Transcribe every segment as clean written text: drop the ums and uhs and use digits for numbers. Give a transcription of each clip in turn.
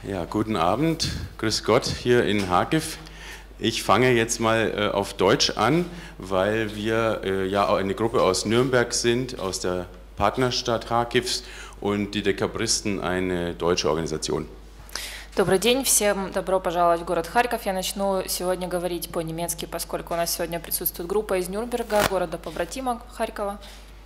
Ja, guten Abend, grüß Gott hier in Kharkiv. Ich fange jetzt mal auf Deutsch an, weil wir ja auch eine Gruppe aus Nürnberg sind, aus der Partnerstadt Kharkivs und die Dekabristen eine deutsche Organisation. Добрый день, всем добро пожаловать в город Харьков. Я начну сегодня говорить по-немецки, поскольку у нас сегодня присутствует группа из Нюрнберга, города-побратима Харькова.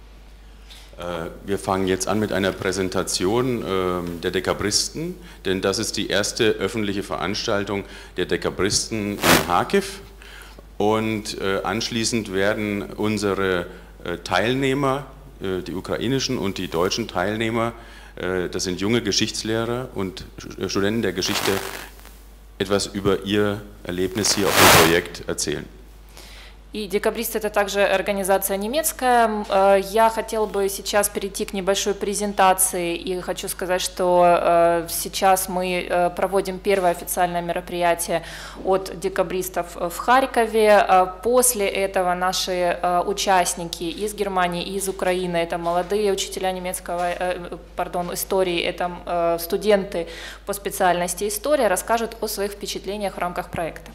Wir fangen jetzt an mit einer Präsentation der Dekabristen, denn das ist die erste öffentliche Veranstaltung der Dekabristen in Kharkiv. Und anschließend werden unsere Teilnehmer, die ukrainischen und die deutschen Teilnehmer, das sind junge Geschichtslehrer und Studenten der Geschichte, etwas über ihr Erlebnis hier auf dem Projekt erzählen. И декабристы — это также организация немецкая. Я хотела бы сейчас перейти к небольшой презентации и хочу сказать, что сейчас мы проводим первое официальное мероприятие от декабристов в Харькове. После этого наши участники из Германии и из Украины, это молодые учителя истории, это студенты по специальности история, расскажут о своих впечатлениях в рамках проекта.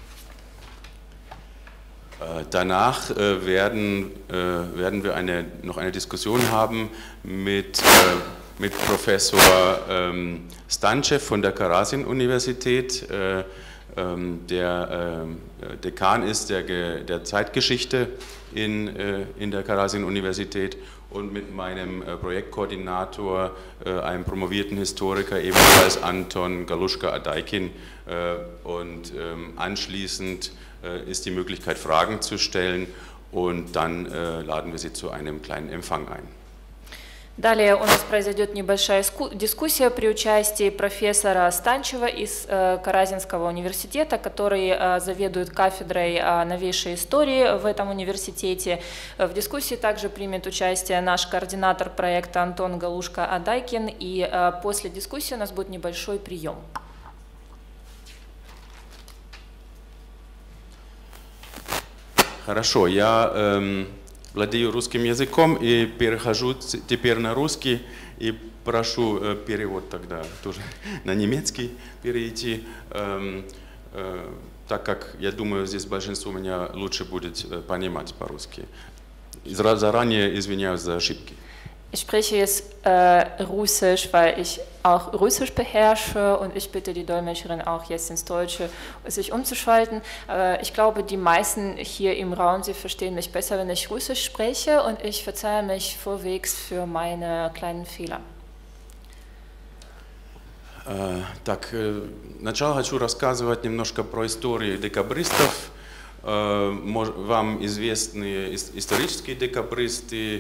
Danach werden wir noch eine Diskussion haben mit Professor Stanchev von der Karazin-Universität, der Dekan ist der Zeitgeschichte in der Karazin-Universität, und mit meinem Projektkoordinator, einem promovierten Historiker, ebenfalls Anton Galushka-Adaikin, und anschließend ist die Möglichkeit, Fragen zu stellen, und dann laden wir Sie zu einem kleinen Empfang ein. Далее у нас произойдет небольшая дискуссия при участии профессора Станчева из Каразинского университета, который заведует кафедрой новейшей истории в этом университете. В дискуссии также примет участие наш координатор проекта Антон Галушка-Адайкин, и после дискуссии у нас будет небольшой прием. Хорошо, я владею русским языком и перехожу теперь на русский, и прошу перевод тогда тоже на немецкий перейти, так как, я думаю, здесь большинство меня лучше будет понимать по-русски. Заранее извиняюсь за ошибки. Ich spreche jetzt Russisch, weil ich auch Russisch beherrsche, und ich bitte die Dolmetscherin auch jetzt ins Deutsche sich umzuschalten. Ich glaube, die meisten hier im Raum, sie verstehen mich besser, wenn ich Russisch spreche, und ich verzeihe mich vorwegs für meine kleinen Fehler. Так, сначала хочу рассказывать немножко про историю декабристов. Вам известны исторические декабристы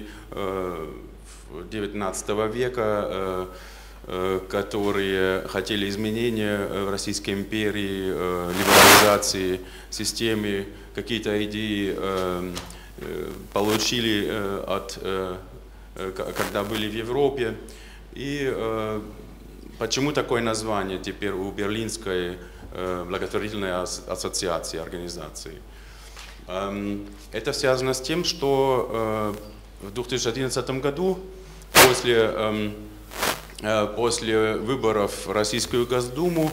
XIX века, которые хотели изменения в Российской империи, либерализации системы, какие-то идеи получили когда были в Европе. И почему такое название теперь у Берлинской благотворительной ассоциации, организации? Это связано с тем, что в 2011 году, после выборов в Российскую Госдуму,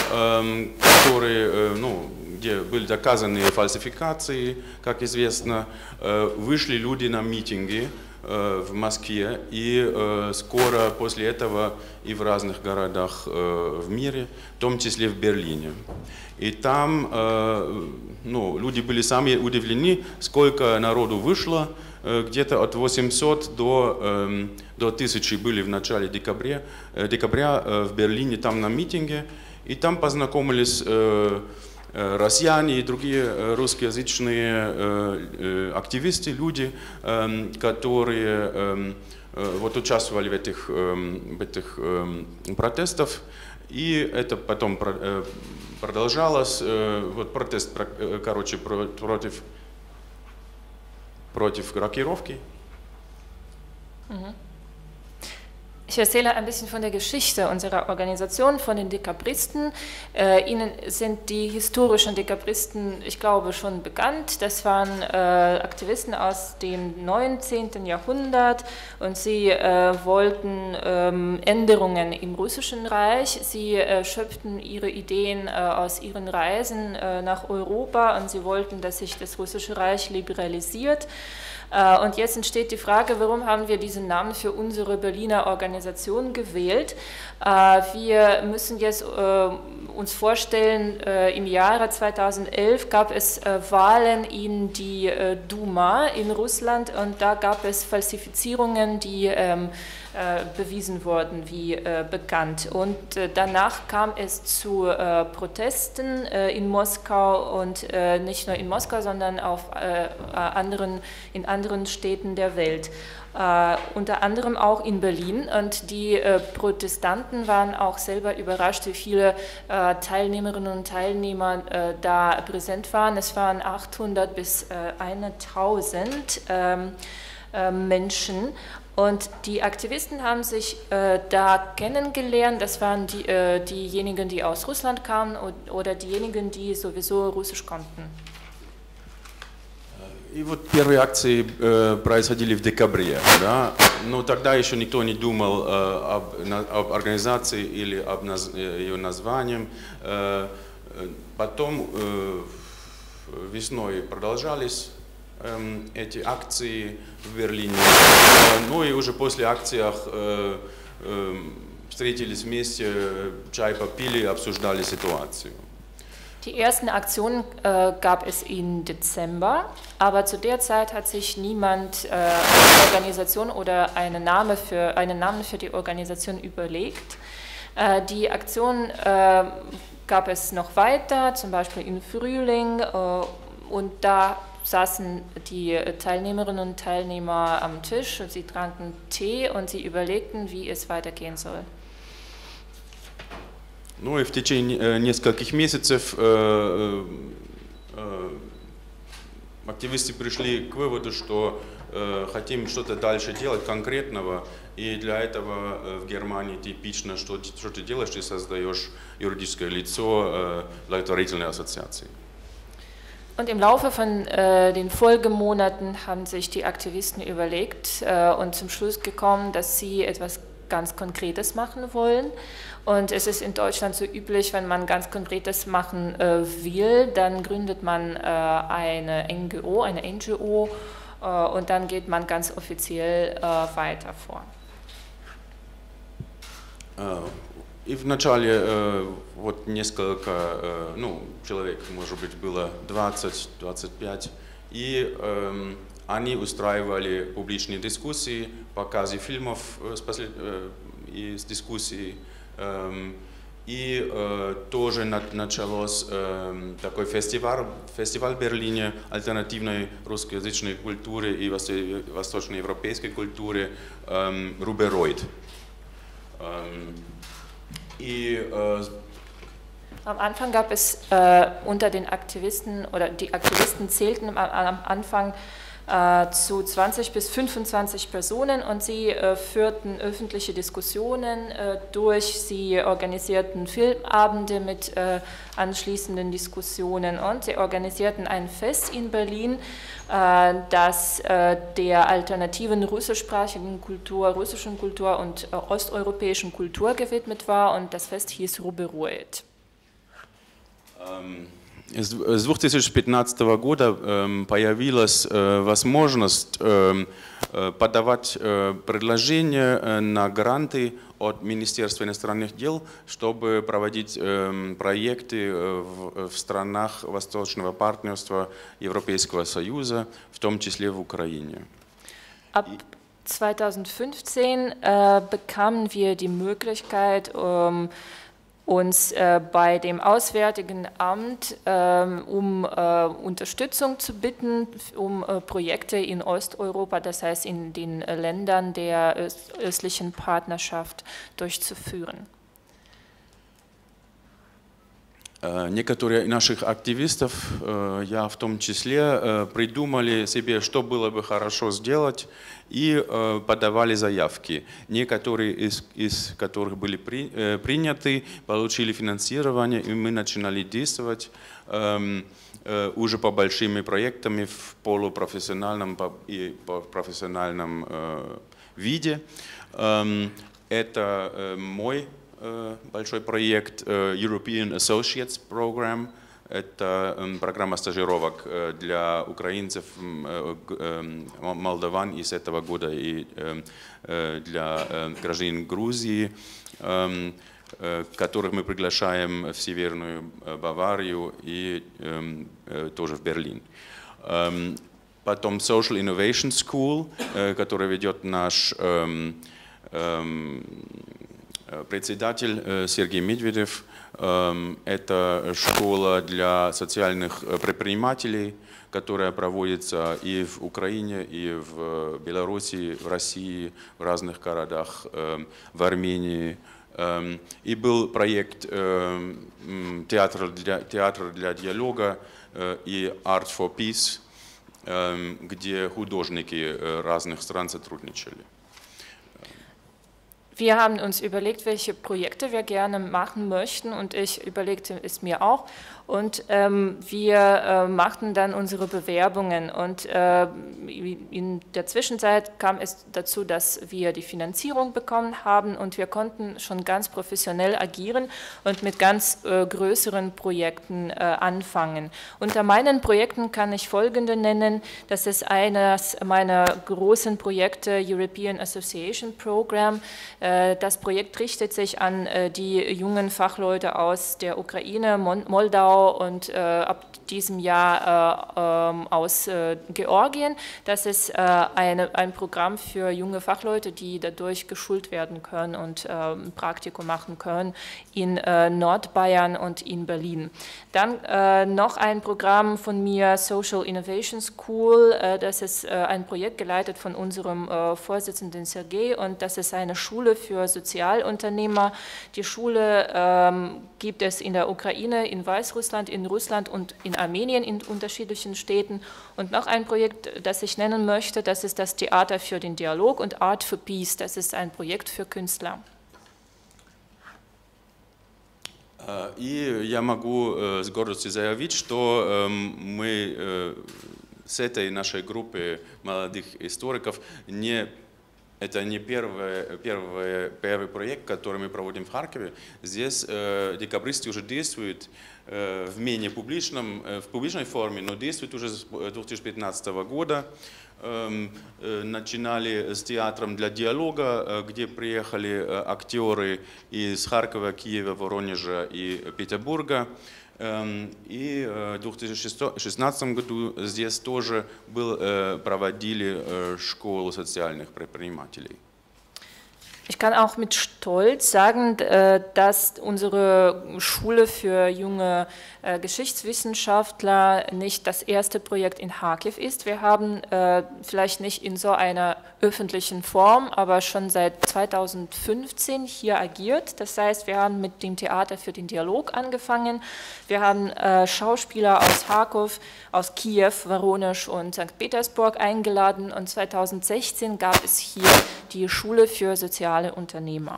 где были доказаны фальсификации, как известно, вышли люди на митинги в Москве, и скоро после этого и в разных городах в мире, в том числе в Берлине. И там люди были сами удивлены, сколько народу вышло. Где-то от 800 до 1000 были в начале декабря в Берлине, там на митинге, и там познакомились россияне и другие русскоязычные активисты, люди, которые участвовали в этих протестах, и это потом продолжалось, протест, против рокировки. Ich erzähle ein bisschen von der Geschichte unserer Organisation, von den Dekabristen. Ihnen sind die historischen Dekabristen, ich glaube, schon bekannt. Das waren Aktivisten aus dem 19. Jahrhundert und sie wollten Änderungen im Russischen Reich. Sie schöpften ihre Ideen aus ihren Reisen nach Europa und sie wollten, dass sich das Russische Reich liberalisiert. Und jetzt entsteht die Frage, warum haben wir diesen Namen für unsere Berliner Organisation gewählt? Wir müssen jetzt uns vorstellen, im Jahre 2011 gab es Wahlen in die Duma in Russland und da gab es Falsifizierungen, die bewiesen wurden, wie bekannt. Und danach kam es zu Protesten in Moskau und nicht nur in Moskau, sondern in anderen Städten der Welt. Unter anderem auch in Berlin und die Protestanten waren auch selber überrascht, wie viele Teilnehmerinnen und Teilnehmer da präsent waren. Es waren 800 bis 1000 Menschen und die Aktivisten haben sich da kennengelernt. Das waren diejenigen, die aus Russland kamen oder diejenigen, die sowieso Russisch konnten. И вот первые акции происходили в декабре, да? Но тогда еще никто не думал об организации или об ее названии. Потом весной продолжались эти акции в Берлине. Ну и уже после акций встретились вместе, чай попили, обсуждали ситуацию. Die ersten Aktionen gab es im Dezember, aber zu der Zeit hat sich niemand eine Organisation oder einen Namen für die Organisation überlegt. Die Aktion gab es noch weiter, zum Beispiel im Frühling, und da saßen die Teilnehmerinnen und Teilnehmer am Tisch und sie tranken Tee und sie überlegten, wie es weitergehen soll. Ну и в течение нескольких месяцев активисты пришли к выводу, что хотим что-то дальше делать конкретного, и для этого в Германии типично, что ты делаешь, ты создаешь юридическое лицо благотворительной ассоциации. Und im Laufe von den Folgemonaten haben sich die Aktivisten überlegt und zum Schluss gekommen, dass sie etwas ganz Konkretes machen wollen. Und es ist in Deutschland so üblich, wenn man ganz Konkretes machen will, dann gründet man eine NGO, und dann geht man ganz offiziell weiter vor. И вначале вот несколько, человек, может быть, было 20-25, и они устраивали публичные дискуссии, показы фильмов из дискуссий, и тоже началось такой фестиваль в Берлине альтернативной русскоязычной культуры и восточноевропейской культуры «Рубероид». Am Anfang gab es unter den Aktivisten, oder die Aktivisten zählten am Anfang zu 20 bis 25 Personen und sie führten öffentliche Diskussionen durch, sie organisierten Filmabende mit anschließenden Diskussionen und sie organisierten ein Fest in Berlin, das der alternativen russischsprachigen Kultur, russischen Kultur und osteuropäischen Kultur gewidmet war, und das Fest hieß Rubberoid. С 2015 года появилась возможность подавать предложения на гранты от Министерства иностранных дел, чтобы проводить проекты в странах Восточного партнерства Европейского Союза, в том числе в Украине. Ab 2015 bekamen wir die Möglichkeit, uns bei dem Auswärtigen Amt um Unterstützung zu bitten, um Projekte in Osteuropa, das heißt in den Ländern der östlichen Partnerschaft, durchzuführen. Некоторые наших активистов, я в том числе, придумали себе, что было бы хорошо сделать, и подавали заявки. Некоторые из которых были приняты, получили финансирование, и мы начинали действовать уже по большими проектам в полупрофессиональном и профессиональном виде. Это мой большой проект European Associates Program. Это программа стажировок для украинцев, молдаван из этого года и для граждан Грузии, которых мы приглашаем в Северную Баварию и тоже в Берлин. Потом Social Innovation School, который ведет наш председатель Сергей Медведев. Это школа для социальных предпринимателей, которая проводится и в Украине, и в Беларуси, в России, в разных городах, в Армении. И был проект театр для диалога и Art for Peace, где художники разных стран сотрудничали. Wir haben uns überlegt, welche Projekte wir gerne machen möchten, und ich überlegte es mir auch. Und wir machten dann unsere Bewerbungen, und in der Zwischenzeit kam es dazu, dass wir die Finanzierung bekommen haben, und wir konnten schon ganz professionell agieren und mit ganz größeren Projekten anfangen. Unter meinen Projekten kann ich folgende nennen: Das ist eines meiner großen Projekte, European Association Program. Das Projekt richtet sich an die jungen Fachleute aus der Ukraine, Moldau und ab diesem Jahr aus Georgien. Das ist ein Programm für junge Fachleute, die dadurch geschult werden können und ein Praktikum machen können in Nordbayern und in Berlin. Dann noch ein Programm von mir, Social Innovation School. Das ist ein Projekt geleitet von unserem Vorsitzenden Sergei, und das ist eine Schule für Sozialunternehmer. Die Schule gibt es in der Ukraine, in Weißrussland, in Russland und in Armenien in unterschiedlichen Städten. Und noch ein Projekt, das ich nennen möchte, das ist das Theater für den Dialog und Art for Peace. Das ist ein Projekt für Künstler. И я могу с гордостью заявить, что мы с этой нашей группой молодых историков это не первый проект, который мы проводим в Харькове. Здесь декабристы уже действуют в менее публичной форме, но действуют уже с 2015 года. Начинали с театром для диалога, где приехали актеры из Харькова, Киева, Воронежа и Петербурга. И в 2016 году здесь тоже проводили школу социальных предпринимателей. Ich kann auch mit Stolz sagen, dass unsere Schule für junge Geschichtswissenschaftler nicht das erste Projekt in Charkiw ist. Wir haben vielleicht nicht in so einer öffentlichen Form, aber schon seit 2015 hier agiert. Das heißt, wir haben mit dem Theater für den Dialog angefangen. Wir haben Schauspieler aus Charkiw, aus Kiew, Voronezh und St. Petersburg eingeladen, und 2016 gab es hier die Schule für soziale Unternehmer.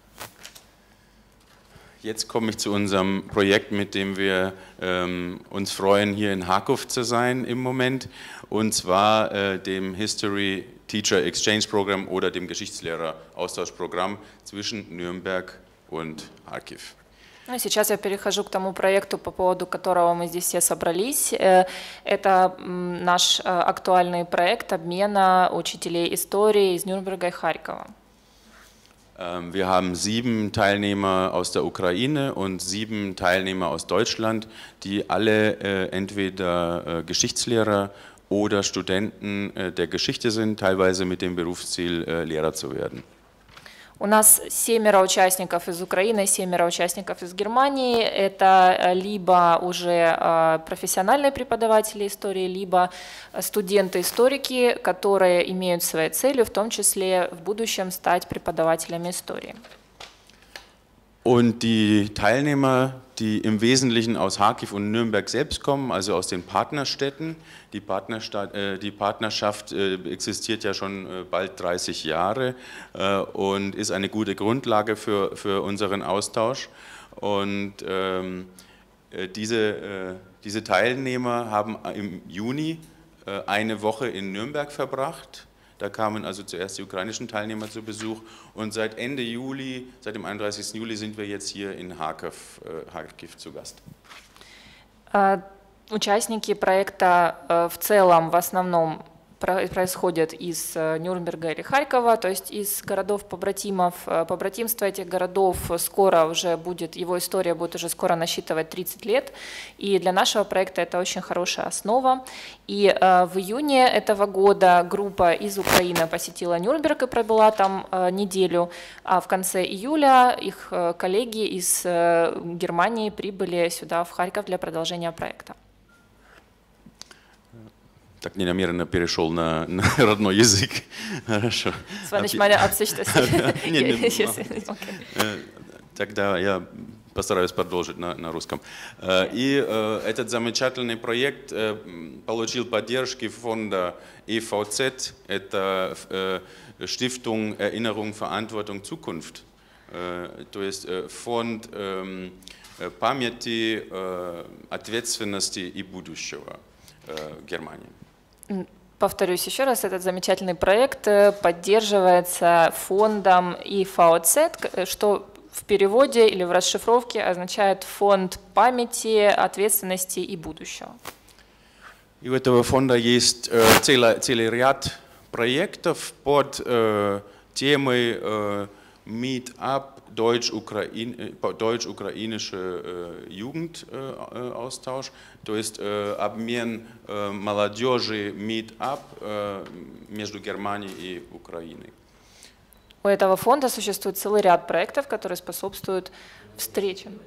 Jetzt komme ich zu unserem Projekt, mit dem wir uns freuen, hier in Charkiw zu sein im Moment, und zwar dem History Teacher Exchange Program oder dem Geschichtslehrer-Austauschprogramm zwischen Nürnberg und Charkiw. Сейчас я перехожу к тому проекту, по поводу которого мы здесь все собрались. Это наш актуальный проект обмена учителей истории из Нюрнберга и Харькова. Wir haben 7 Teilnehmer aus der Ukraine und 7 Teilnehmer aus Deutschland, die alle entweder Geschichtslehrer oder Studenten der Geschichte sind, teilweise mit dem Berufsziel, Lehrer zu werden. У нас 7 участников из Украины, 7 участников из Германии. Это либо уже профессиональные преподаватели истории, либо студенты-историки, которые имеют своей целью, в том числе в будущем, стать преподавателями истории. Und die Teilnehmer, die im Wesentlichen aus Charkiw und Nürnberg selbst kommen, also aus den Partnerstädten. Die Partnerschaft existiert ja schon bald 30 Jahre und ist eine gute Grundlage für unseren Austausch. Und diese Teilnehmer haben im Juni eine Woche in Nürnberg verbracht. Da kamen also zuerst die ukrainischen Teilnehmer zu Besuch und seit Ende Juli, seit dem 31. Juli sind wir jetzt hier in Харьков zu Gast. Участники проекта в целом в основном происходят из Нюрнберга или Харькова, то есть из городов-побратимов. Побратимство этих городов скоро уже будет, его история будет уже скоро насчитывать 30 лет, и для нашего проекта это очень хорошая основа. И в июне этого года группа из Украины посетила Нюрнберг и пробыла там неделю, а в конце июля их коллеги из Германии прибыли сюда, в Харьков, для продолжения проекта. Так ненамеренно перешел на родной язык. Хорошо. Das war nicht meine Absicht, dass Тогда я постараюсь продолжить на русском. И этот замечательный проект получил поддержки фонда EVZ, это Stiftung Erinnerung, Verantwortung, Zukunft. То есть фонд памяти, ответственности и будущего Германии. Повторюсь еще раз, этот замечательный проект поддерживается фондом EVZ, что в переводе или в расшифровке означает фонд памяти, ответственности и будущего. И у этого фонда есть целый ряд проектов под темой Meetup deutsch-украинischen Jugendaustausch, то есть обмен молодежи, Meetup между Германией и Украиной. У этого фонда существует целый ряд проектов, которые способствуют встречам.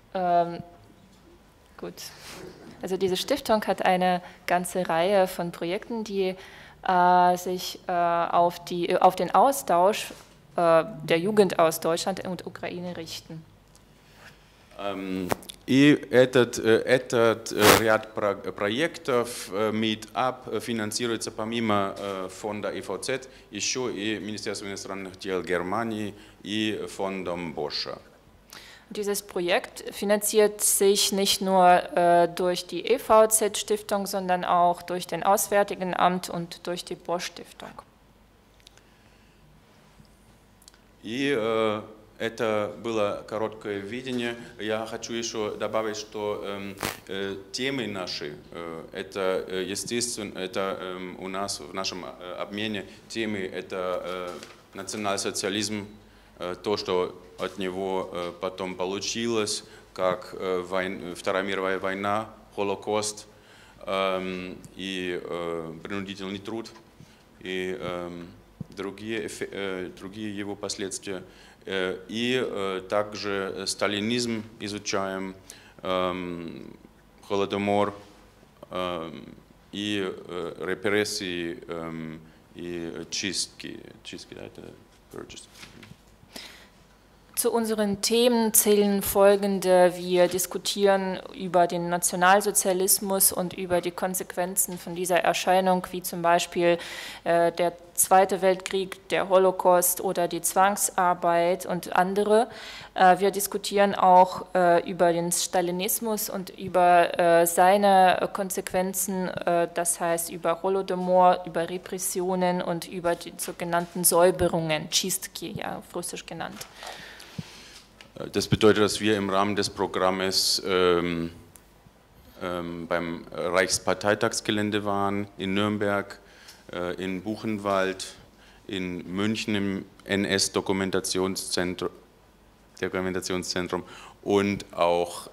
Gut. Also diese Stiftung hat eine ganze Reihe von Projekten, die sich auf den Austausch der Jugend aus Deutschland und Ukraine richten. И этот ряд проектов Meetup финансируется помимо фонда EVZ еще и Министерством иностранных дел Германии и фондом Босcha. Dieses Projekt finanziert sich nicht nur durch die EVZ-Stiftung, sondern auch durch den Auswärtigen Amt und durch die Bosch-Stiftung. И это было короткое видение. Я хочу еще добавить, что темы наши, это естественно, это у нас в нашем обмене темы, это национал-социализм, то, что от него потом получилось, как Вторая мировая война, Холокост и принудительный труд, и другие его последствия. И также сталинизм изучаем, Холодомор и репрессии и чистки. Да, это purchase. Zu unseren Themen zählen folgende: Wir diskutieren über den Nationalsozialismus und über die Konsequenzen von dieser Erscheinung, wie zum Beispiel der Zweite Weltkrieg, der Holocaust oder die Zwangsarbeit und andere. Wir diskutieren auch über den Stalinismus und über seine Konsequenzen, das heißt über Holodomor, über Repressionen und über die sogenannten Säuberungen, Chistki, ja, auf Russisch genannt. Das bedeutet, dass wir im Rahmen des Programmes beim Reichsparteitagsgelände waren, in Nürnberg, in Buchenwald, in München im NS-Dokumentationszentrum und auch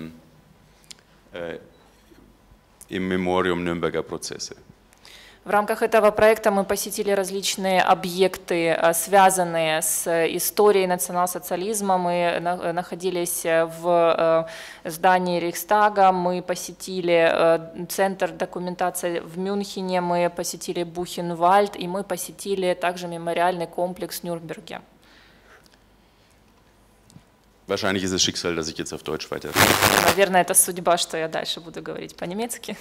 im Memorium Nürnberger Prozesse. В рамках этого проекта мы посетили различные объекты, связанные с историей национал-социализма. Мы находились в здании Рейхстага, мы посетили Центр документации в Мюнхене, мы посетили Бухенвальд и мы посетили также мемориальный комплекс в Нюрнберге. Wahrscheinlich ist es Schicksal, dass ich jetzt auf Deutsch weiterrede. Наверное, это судьба, что я дальше буду говорить по-немецки.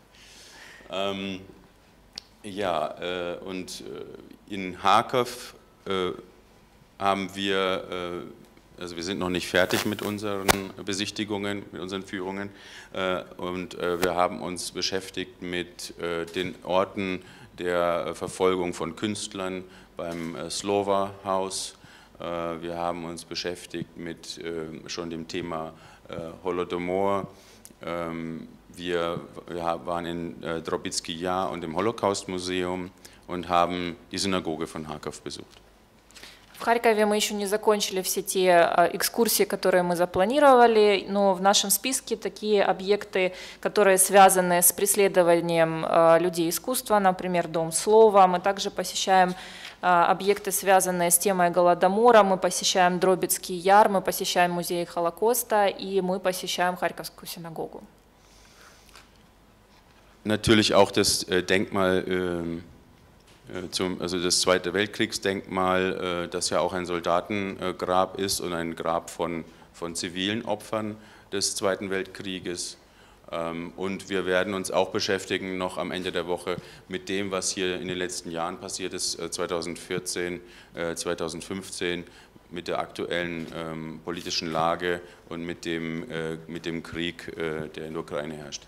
Und in Harkov haben wir, also wir sind noch nicht fertig mit unseren Besichtigungen, mit unseren Führungen, und wir haben uns beschäftigt mit den Orten der Verfolgung von Künstlern beim Slova-Haus. Wir haben uns beschäftigt mit schon dem Thema Holodomor. Wir waren in Drobitsky Jar und im Holocaust-Museum und haben die Synagoge von Harkov besucht. В Харькове мы еще не закончили все те экскурсии, которые мы запланировали, но в нашем списке такие объекты, которые связаны с преследованием людей искусства, например, Дом слова. Мы также посещаем объекты, связанные с темой Голодомора, мы посещаем Дробицкий Яр, мы посещаем музей Холокоста и мы посещаем Харьковскую синагогу. Natürlich auch das Denkmal, also das Zweite Weltkriegsdenkmal, das ja auch ein Soldatengrab ist und ein Grab von zivilen Opfern des Zweiten Weltkrieges. Und wir werden uns auch beschäftigen noch am Ende der Woche mit dem, was hier in den letzten Jahren passiert ist, 2014, 2015, mit der aktuellen politischen Lage und mit dem Krieg, der in der Ukraine herrscht.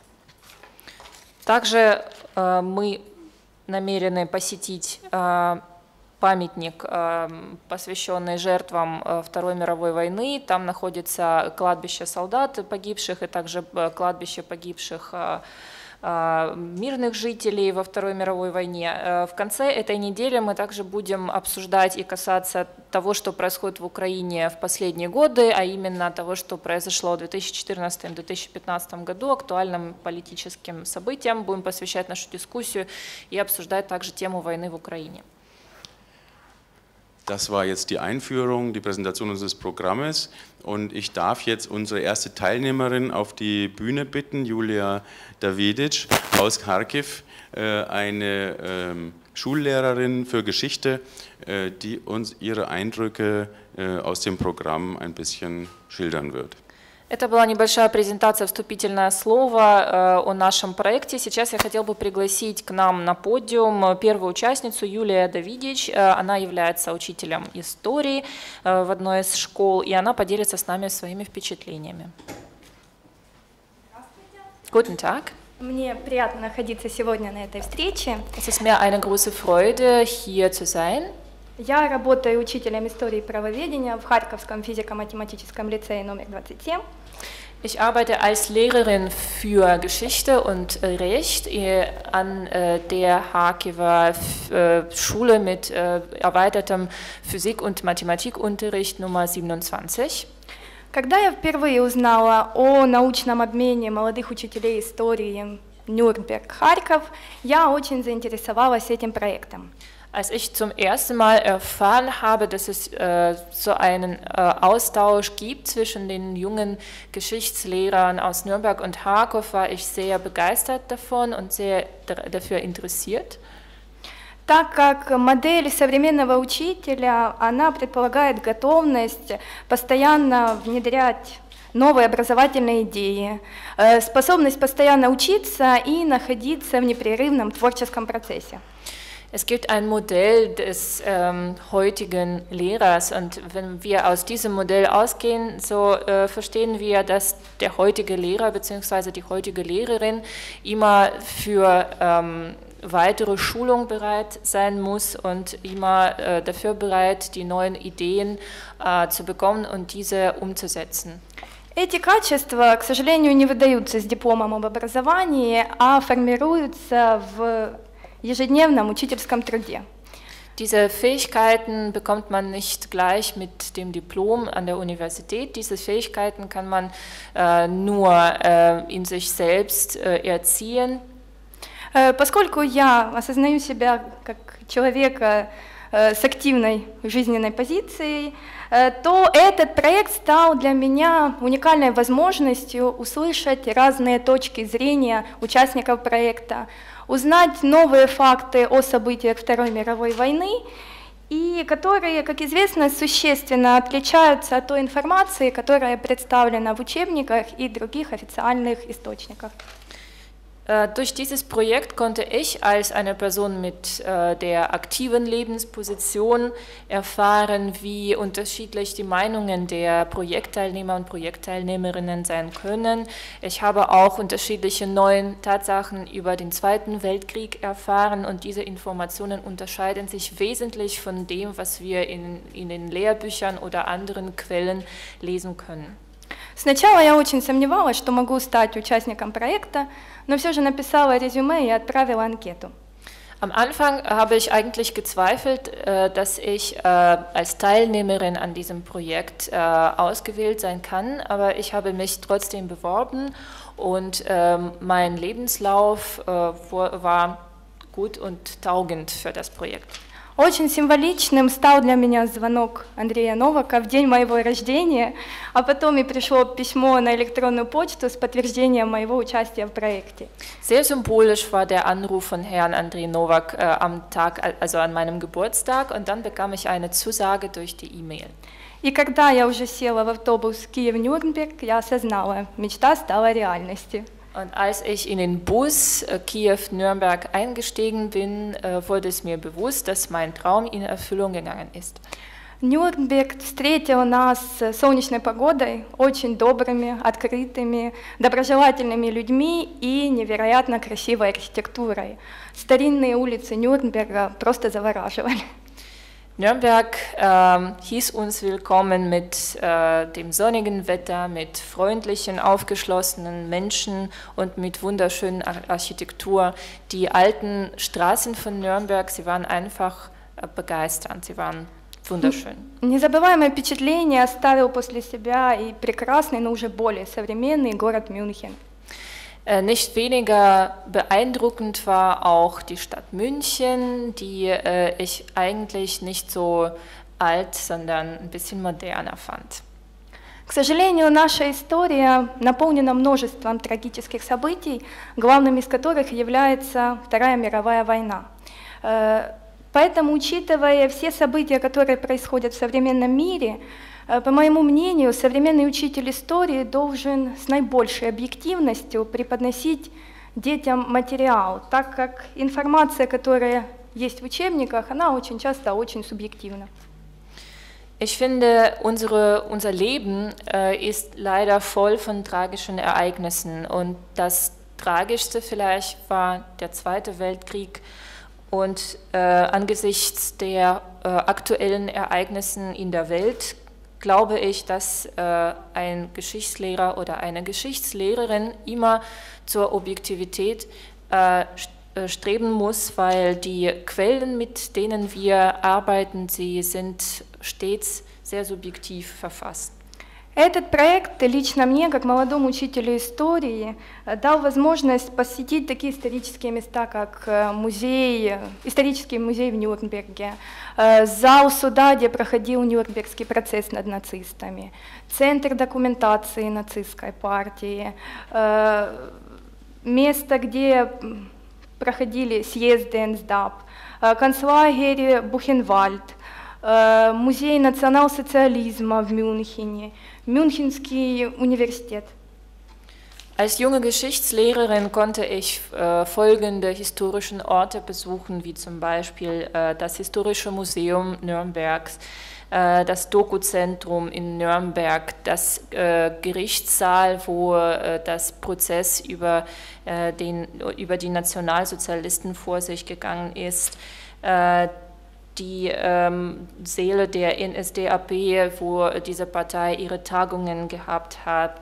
Также мы намерены посетить памятник, посвященный жертвам Второй мировой войны. Там находится кладбище солдат погибших и также кладбище погибших мирных жителей во Второй мировой войне. В конце этой недели мы также будем обсуждать и касаться того, что происходит в Украине в последние годы, а именно того, что произошло в 2014-2015 году, актуальным политическим событиям. Будем посвящать нашу дискуссию и обсуждать также тему войны в Украине. Das war jetzt die Einführung, die Präsentation unseres Programmes und ich darf jetzt unsere erste Teilnehmerin auf die Bühne bitten, Julia Davidic aus Kharkiv, eine Schullehrerin für Geschichte, die uns ihre Eindrücke aus dem Programm ein bisschen schildern wird. Это была небольшая презентация, вступительное слово о нашем проекте. Сейчас я хотела бы пригласить к нам на подиум первую участницу Юлия Давидич. Она является учителем истории в одной из школ, и она поделится с нами своими впечатлениями. Здравствуйте. Guten Tag. Мне приятно находиться сегодня на этой встрече. Es ist mir eine große Freude, hier zu sein. Я работаю учителем истории и правоведения в Харьковском физико-математическом лицее номер 27. Ich arbeite als Lehrerin für Geschichte und Recht an der Harkiver Schule mit erweitertem Physik- und Mathematikunterricht Nummer 27. Когда я впервые узнала о научном обмене молодых учителей истории Нюрнберг-Харьков, я очень заинтересовалась этим проектом. Als ich zum ersten Mal erfahren habe, dass es so einen Austausch gibt zwischen den jungen Geschichtslehrern aus Nürnberg und Harkov, war ich sehr begeistert davon und sehr dafür interessiert. Так как модель современного учителя, она предполагает готовность постоянно внедрять новые образовательные идеи, способность постоянно учиться и находиться в непрерывном творческом процессе. Es gibt ein Modell des heutigen Lehrers und wenn wir aus diesem Modell ausgehen, so verstehen wir, dass der heutige Lehrer bzw. die heutige Lehrerin immer für weitere Schulung bereit sein muss und immer dafür bereit, die neuen Ideen zu bekommen und diese umzusetzen. Эти качества, к сожалению, не выдаются с дипломом об образовании, а формируются в ежедневном учительском труде. Diese Fähigkeiten bekommt man nicht gleich mit dem Diplom an der Universität. Diese Fähigkeiten kann man nur in sich selbst erziehen. Поскольку я осознаю себя как человека с активной жизненной позицией, то этот проект стал для меня уникальной возможностью услышать разные точки зрения участников проекта, узнать новые факты о событиях Второй мировой войны и которые, как известно, существенно отличаются от той информации, которая представлена в учебниках и других официальных источниках. Durch dieses Projekt konnte ich als eine Person mit der aktiven Lebensposition erfahren, wie unterschiedlich die Meinungen der Projektteilnehmer und Projektteilnehmerinnen sein können. Ich habe auch unterschiedliche neue Tatsachen über den Zweiten Weltkrieg erfahren und diese Informationen unterscheiden sich wesentlich von dem, was wir in den Lehrbüchern oder anderen Quellen lesen können. Сначала я очень сомневалась, что могу стать участником проекта, но все же написала резюме и отправила анкету. Am Anfang habe ich eigentlich gezweifelt, dass ich als Teilnehmerin an diesem Projekt ausgewählt sein kann, aber ich habe mich trotzdem beworben und mein Lebenslauf war gut und taugend für das Projekt. Очень символичным стал для меня звонок Андрея Новака в день моего рождения, а потом и пришло письмо на электронную почту с подтверждением моего участия в проекте. Sehr symbolisch war der Anruf von Herrn Andrei Novak am Tag, also an meinem Geburtstag, und dann bekam ich eine Zusage durch die E-Mail. И когда я уже села в автобус Киев-Нюрнберг, я осознала, мечта стала реальностью. Und als ich in den Bus Kiew-Nürnberg eingestiegen bin, wurde es mir bewusst, dass mein Traum in Erfüllung gegangen ist. Нюрнберг встретил нас солнечной погодой, очень добрыми, открытыми, доброжелательными людьми и невероятно красивой архитектурой. Старинные улицы Нюрнберга просто завораживали. Nürnberg hieß uns willkommen mit dem sonnigen Wetter, mit freundlichen, aufgeschlossenen Menschen und mit wunderschöner Architektur. Die alten Straßen von Nürnberg, sie waren einfach begeisternd, sie waren wunderschön. Незабываемое впечатление оставил после себя и прекрасный, но уже более современный город Мюнхен. Nicht weniger beeindruckend war auch die Stadt München, die ich eigentlich nicht so alt, sondern ein bisschen moderner fand. К сожалению, наша история наполнена множеством трагических событий, главным из которых является Вторая мировая война. Поэтому, учитывая все события, которые происходят в современном мире, по моему мнению, современный учитель истории должен с наибольшей объективностью преподносить детям материал, так как информация, которая есть в учебниках, она очень часто очень субъективна. Ich finde, unser Leben ist leider voll von tragischen Ereignissen und das Tragischste vielleicht war der Zweite Weltkrieg und angesichts der aktuellen Ereignissen in der Welt glaube ich, dass ein Geschichtslehrer oder eine Geschichtslehrerin immer zur Objektivität streben muss, weil die Quellen, mit denen wir arbeiten, sie sind stets sehr subjektiv verfasst. Этот проект лично мне, как молодому учителю истории, дал возможность посетить такие исторические места, как исторический музей в Нюрнберге, зал суда, где проходил Нюрнбергский процесс над нацистами, центр документации нацистской партии, место, где проходили съезды НСДАП, концлагерь Бухенвальд, музей национал-социализма в Мюнхене, Münchenский Universität. Als junge Geschichtslehrerin konnte ich folgende historischen Orte besuchen, wie zum Beispiel das Historische Museum Nürnbergs, das Doku-Zentrum in Nürnberg, das Gerichtssaal, wo das Prozess über die Nationalsozialisten vor sich gegangen ist, die Säle der NSDAP, wo diese Partei ihre Tagungen gehabt hat.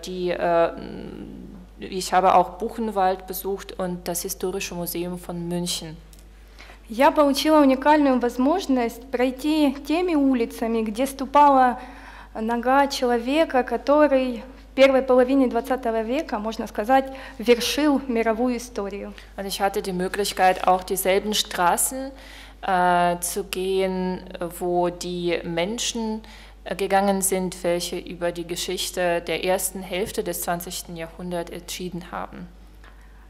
Ich habe auch Buchenwald besucht und das Historische Museum von München. Я получила уникальную возможность пройти теми улицами, где ступала нога человека, который в первой половине XX века, можно сказать, вершил мировую историю. Und ich hatte die Möglichkeit, auch dieselben Straßen zu gehen, wo die Menschen gegangen sind, welche über die Geschichte der ersten Hälfte des 20. Jahrhunderts entschieden haben.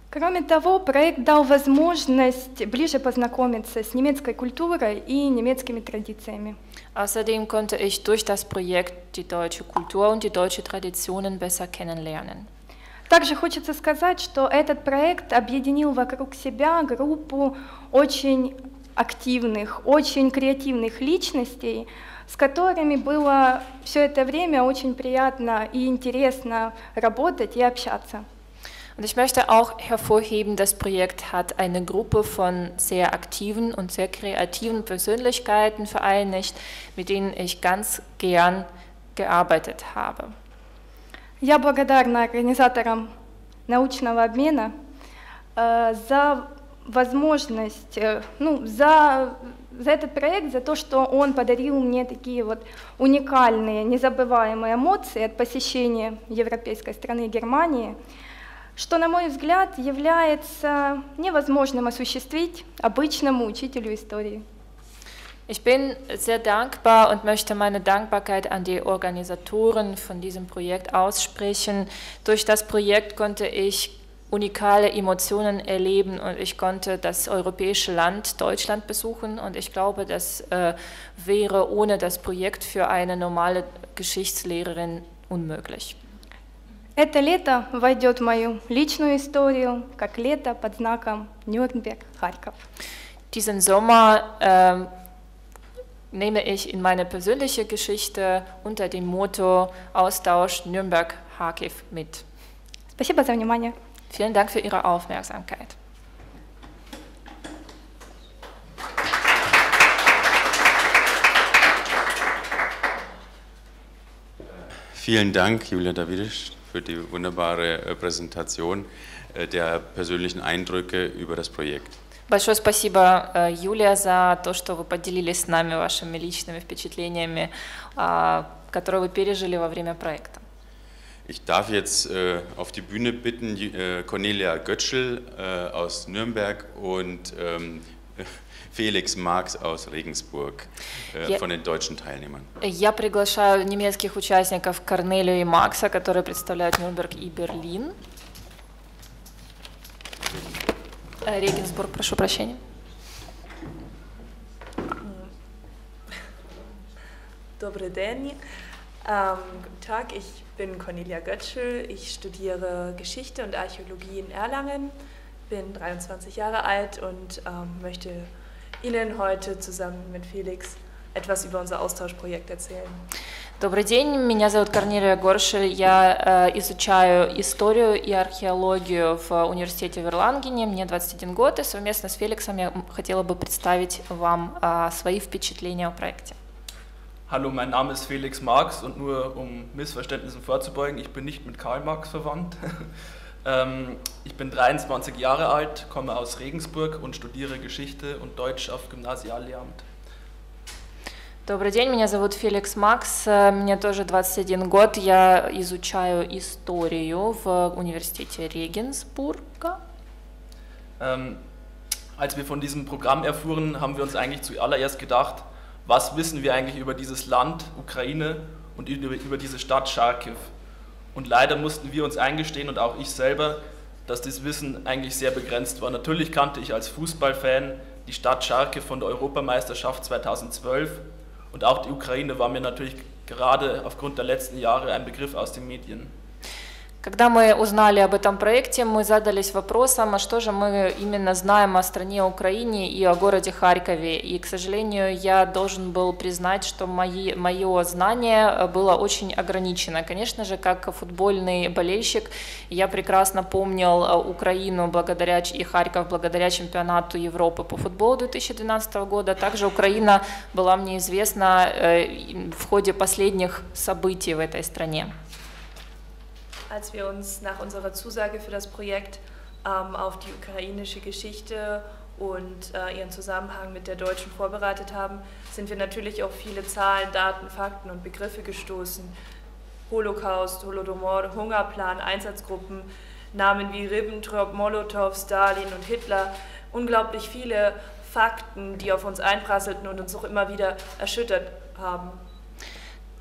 Кроме того, проект дал возможность ближе познакомиться с немецкой культурой и немецкими традициями. Außerdem konnte ich durch das Projekt die deutsche Kultur und die deutsche Traditionen besser kennenlernen. Также хочется сказать, что этот проект объединил вокруг себя группу очень активных, очень креативных личностей, с которыми было все это время очень приятно и интересно работать и общаться. Und ich möchte auch hervorheben, das Projekt hat eine Gruppe von sehr aktiven und sehr kreativen Persönlichkeiten vereinigt, mit denen ich ganz gern gearbeitet habe. Я благодарна организаторам научного обмена за возможность, за этот проект, за то, что он подарил мне такие вот уникальные, незабываемые эмоции от посещения европейской страны Германии, что, на мой взгляд, является невозможным осуществить обычному учителю истории. Ich bin sehr dankbar und möchte meine Dankbarkeit an die Organisatoren von diesem Projekt aussprechen. Durch das Projekt konnte ich unikale Emotionen erleben und ich konnte das europäische Land Deutschland besuchen und ich glaube, das wäre ohne das Projekt für eine normale Geschichtslehrerin unmöglich. Это лето войдет в мою личную историю, как лето под знаком Нюрнберг-Харьков. Diesen Sommer nehme ich in meine persönliche Geschichte unter dem Motto Austausch Nürnberg-Harkiv mit. Спасибо за внимание. Vielen Dank für Ihre Aufmerksamkeit. Vielen Dank, Julia Davidisch, für die wunderbare Präsentation der persönlichen Eindrücke über das Projekt. Большое спасибо, Юлия, за то, что вы поделились с нами вашими личными впечатлениями, которые вы пережили во время проекта. Ich darf jetzt auf die Bühne bitten Cornelia Götzschel aus Nürnberg und Felix Marx aus Regensburg von den deutschen Teilnehmern. Я приглашаю немецких участников Корнелию и Макса, которые представляют Нюрнберг и Берлин. Regensburg, прошу прощения. Добрый день. Guten Tag, ich bin Cornelia Götzschel. Ich studiere Geschichte und Archäologie in Erlangen, bin 23 Jahre alt und möchte Ihnen heute zusammen mit Felix etwas über unser Austauschprojekt erzählen. Добрый день, меня зовут Корнелия Горшель, я изучаю историю и археологию в университете в Эрлангене, мне 21 год, и совместно с Феликсом я хотела бы представить вам свои впечатления о проекте. Hallo, mein Name ist Felix Marx und nur um Missverständnissen vorzubeugen, ich bin nicht mit Karl Marx verwandt. Ich bin 23 Jahre alt, komme aus Regensburg und studiere Geschichte und Deutsch auf Gymnasiallehramt. Добрый день, меня зовут Феликс Макс, мне тоже 21 год, я изучаю историю в университете Regensburga. Als wir von diesem Programm erfuhren, haben wir uns eigentlich zuallererst gedacht, was wissen wir eigentlich über dieses Land, Ukraine, und über diese Stadt Charkiw. Und leider mussten wir uns eingestehen, und auch ich selber, dass das Wissen eigentlich sehr begrenzt war. Natürlich kannte ich als Fußballfan die Stadt Charkiw von der Europameisterschaft 2012, und auch die Ukraine war mir natürlich gerade aufgrund der letzten Jahre ein Begriff aus den Medien. Когда мы узнали об этом проекте, мы задались вопросом, а что же мы именно знаем о стране Украине и о городе Харькове. И, к сожалению, я должен был признать, что мое знание было очень ограничено. Конечно же, как футбольный болельщик, я прекрасно помнил Украину и Харьков благодаря чемпионату Европы по футболу 2012 года. Также Украина была мне известна в ходе последних событий в этой стране. Als wir uns nach unserer Zusage für das Projekt auf die ukrainische Geschichte und ihren Zusammenhang mit der deutschen vorbereitet haben, sind wir natürlich auf viele Zahlen, Daten, Fakten und Begriffe gestoßen. Holocaust, Holodomor, Hungerplan, Einsatzgruppen, Namen wie Ribbentrop, Molotow, Stalin und Hitler. Unglaublich viele Fakten, die auf uns einprasselten und uns auch immer wieder erschüttert haben.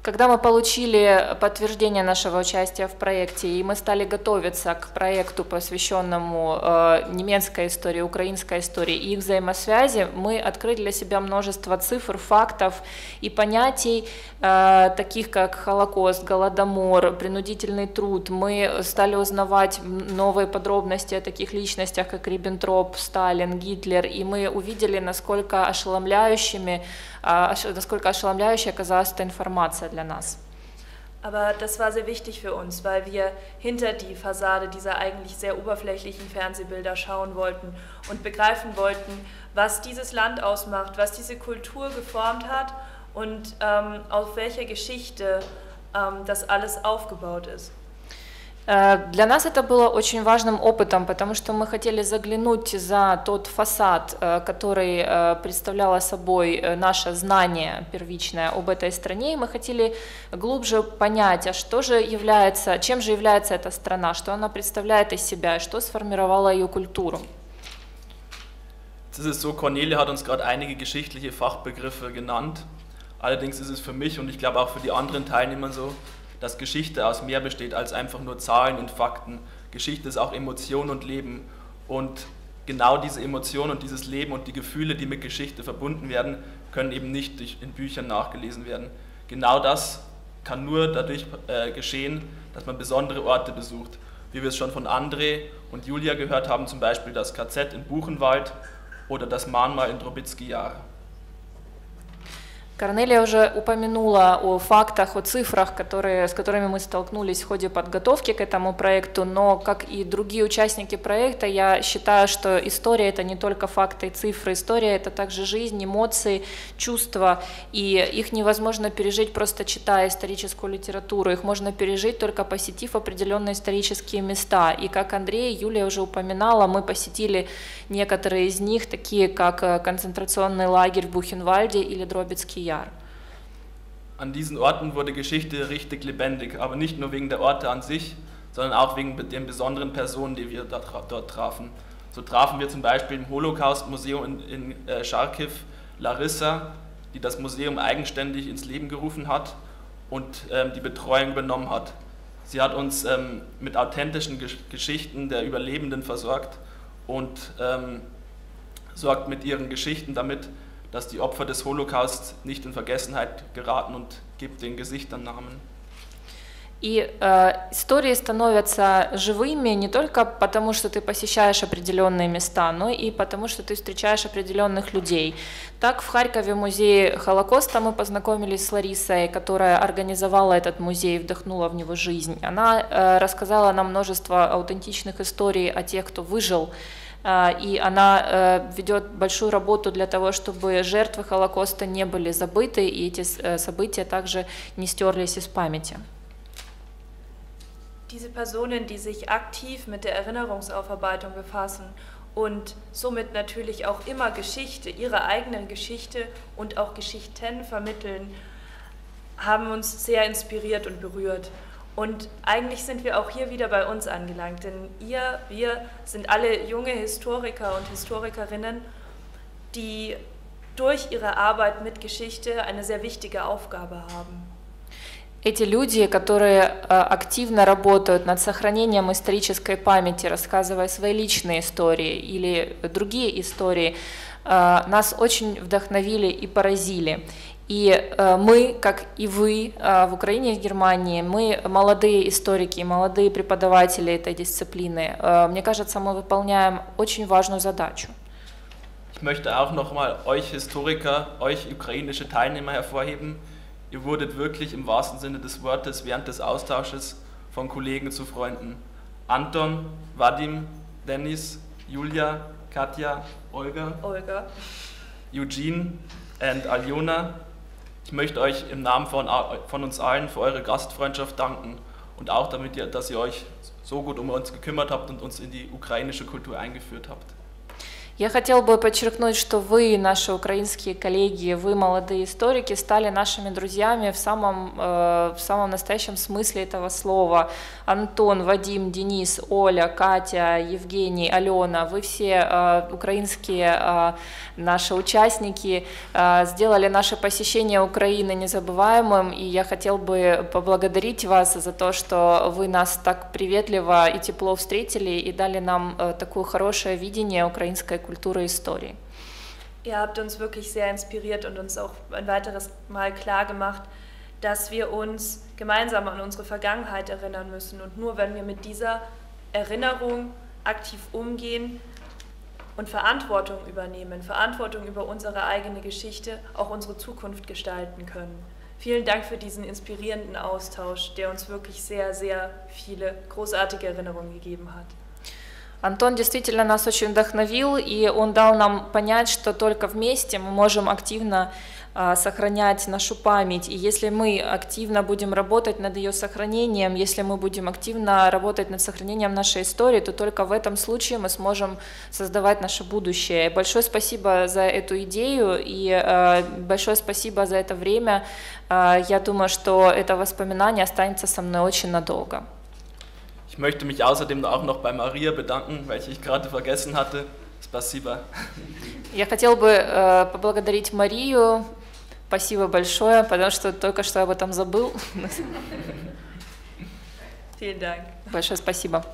Когда мы получили подтверждение нашего участия в проекте, и мы стали готовиться к проекту, посвященному немецкой истории, украинской истории и их взаимосвязи, мы открыли для себя множество цифр, фактов и понятий, таких как Холокост, Голодомор, принудительный труд. Мы стали узнавать новые подробности о таких личностях, как Риббентроп, Сталин, Гитлер, и мы увидели, насколько ошеломляющей оказалась эта информация для нас. Aber das war sehr wichtig für uns, weil wir hinter die Fassade dieser eigentlich sehr oberflächlichen Fernsehbilder schauen wollten und begreifen wollten, was dieses Land ausmacht, was diese Kultur geformt hat und auf welcher Geschichte das alles aufgebaut ist. Для нас это было очень важным опытом, потому что мы хотели заглянуть за тот фасад, который представляло собой наше знание первичное об этой стране, и мы хотели глубже понять, чем же является эта страна, что она представляет из себя, что сформировало ее культуру. Es ist so, Cornelia hat uns gerade einige geschichtliche Fachbegriffe genannt. Allerdings ist es für mich und ich glaube auch für die anderen Teilnehmer so, dass Geschichte aus mehr besteht als einfach nur Zahlen und Fakten. Geschichte ist auch Emotion und Leben. Und genau diese Emotion und dieses Leben und die Gefühle, die mit Geschichte verbunden werden, können eben nicht in Büchern nachgelesen werden. Genau das kann nur dadurch geschehen, dass man besondere Orte besucht. Wie wir es schon von André und Julia gehört haben, zum Beispiel das KZ in Buchenwald oder das Mahnmal in Drobitzky Jar. Корнелия уже упомянула о фактах, о цифрах, с которыми мы столкнулись в ходе подготовки к этому проекту, но, как и другие участники проекта, я считаю, что история – это не только факты и цифры, история – это также жизнь, эмоции, чувства, и их невозможно пережить, просто читая историческую литературу, их можно пережить, только посетив определенные исторические места, и, как Андрей и Юлия уже упоминала, мы посетили некоторые из них, такие как концентрационный лагерь в Бухенвальде или Дробицкий Яр. An diesen Orten wurde Geschichte richtig lebendig, aber nicht nur wegen der Orte an sich, sondern auch wegen den besonderen Personen, die wir dort trafen. So trafen wir zum Beispiel im Holocaust-Museum in Charkiw Larissa, die das Museum eigenständig ins Leben gerufen hat und die Betreuung übernommen hat. Sie hat uns mit authentischen Geschichten der Überlebenden versorgt und sorgt mit ihren Geschichten damit, dass die Opfer des Holocaust nicht in Vergessenheit geraten und gibt den Gesichtern Namen. И истории становятся живыми не только потому, что ты посещаешь определенные места, но и потому, что ты встречаешь определенных людей. Так, в Харькове в музее Холокоста мы познакомились с Ларисой, которая организовала этот музей, вдохнула в него жизнь. Она рассказала нам множество аутентичных историй о тех, кто выжил, и она ведет большую работу для того, чтобы жертвы Холокоста не были забыты, и эти события также не стерлись из памяти. Diese Personen, die sich aktiv mit der Erinnerungsaufarbeitung befassen und somit natürlich auch immer Geschichte, ihre eigenen Geschichte und auch Geschichten vermitteln, haben uns sehr inspiriert und berührt. Und eigentlich sind wir auch hier wieder bei uns angelangt, denn wir sind alle junge Historiker und Historikerinnen, die durch ihre Arbeit mit Geschichte eine sehr wichtige Aufgabe haben. Эти люди, которые активно работают над сохранением исторической памяти, рассказывая свои личные истории или другие истории, нас очень вдохновили и поразили. И мы, как и вы в Украине и в Германии, мы молодые историки, молодые преподаватели этой дисциплины. Мне кажется, мы выполняем очень важную задачу. Ich möchte auch nochmal euch Historiker, euch ukrainische Teilnehmer hervorheben. Ihr wurdet wirklich im wahrsten Sinne des Wortes während des Austausches von Kollegen zu Freunden. Anton, Vadim, Dennis, Julia, Katja, Olga, Eugene und Aljona. Ich möchte euch im Namen von uns allen für eure Gastfreundschaft danken und auch dass ihr euch so gut um uns gekümmert habt und uns in die ukrainische Kultur eingeführt habt. Я хотела бы подчеркнуть, что вы, наши украинские коллеги, вы, молодые историки, стали нашими друзьями в самом настоящем смысле этого слова. Антон, Вадим, Денис, Оля, Катя, Евгений, Алена, вы все украинские наши участники, сделали наше посещение Украины незабываемым, и я хотел бы поблагодарить вас за то, что вы нас так приветливо и тепло встретили и дали нам такое хорошее видение украинской Kultur und Historie. Ihr habt uns wirklich sehr inspiriert und uns auch ein weiteres Mal klar gemacht, dass wir uns gemeinsam an unsere Vergangenheit erinnern müssen. Und nur wenn wir mit dieser Erinnerung aktiv umgehen und Verantwortung übernehmen, Verantwortung über unsere eigene Geschichte, auch unsere Zukunft gestalten können. Vielen Dank für diesen inspirierenden Austausch, der uns wirklich sehr, sehr viele großartige Erinnerungen gegeben hat. Антон действительно нас очень вдохновил, и он дал нам понять, что только вместе мы можем активно сохранять нашу память. И если мы активно будем работать над ее сохранением, если мы будем активно работать над сохранением нашей истории, то только в этом случае мы сможем создавать наше будущее. Большое спасибо за эту идею и большое спасибо за это время. Я думаю, что это воспоминание останется со мной очень надолго. Ich möchte mich außerdem auch noch bei Maria bedanken, welche ich gerade vergessen hatte. Спасибо. Я хотел бы поблагодарить Марию. Спасибо большое, потому что только что об этом забыл. Vielen Dank. Большое спасибо.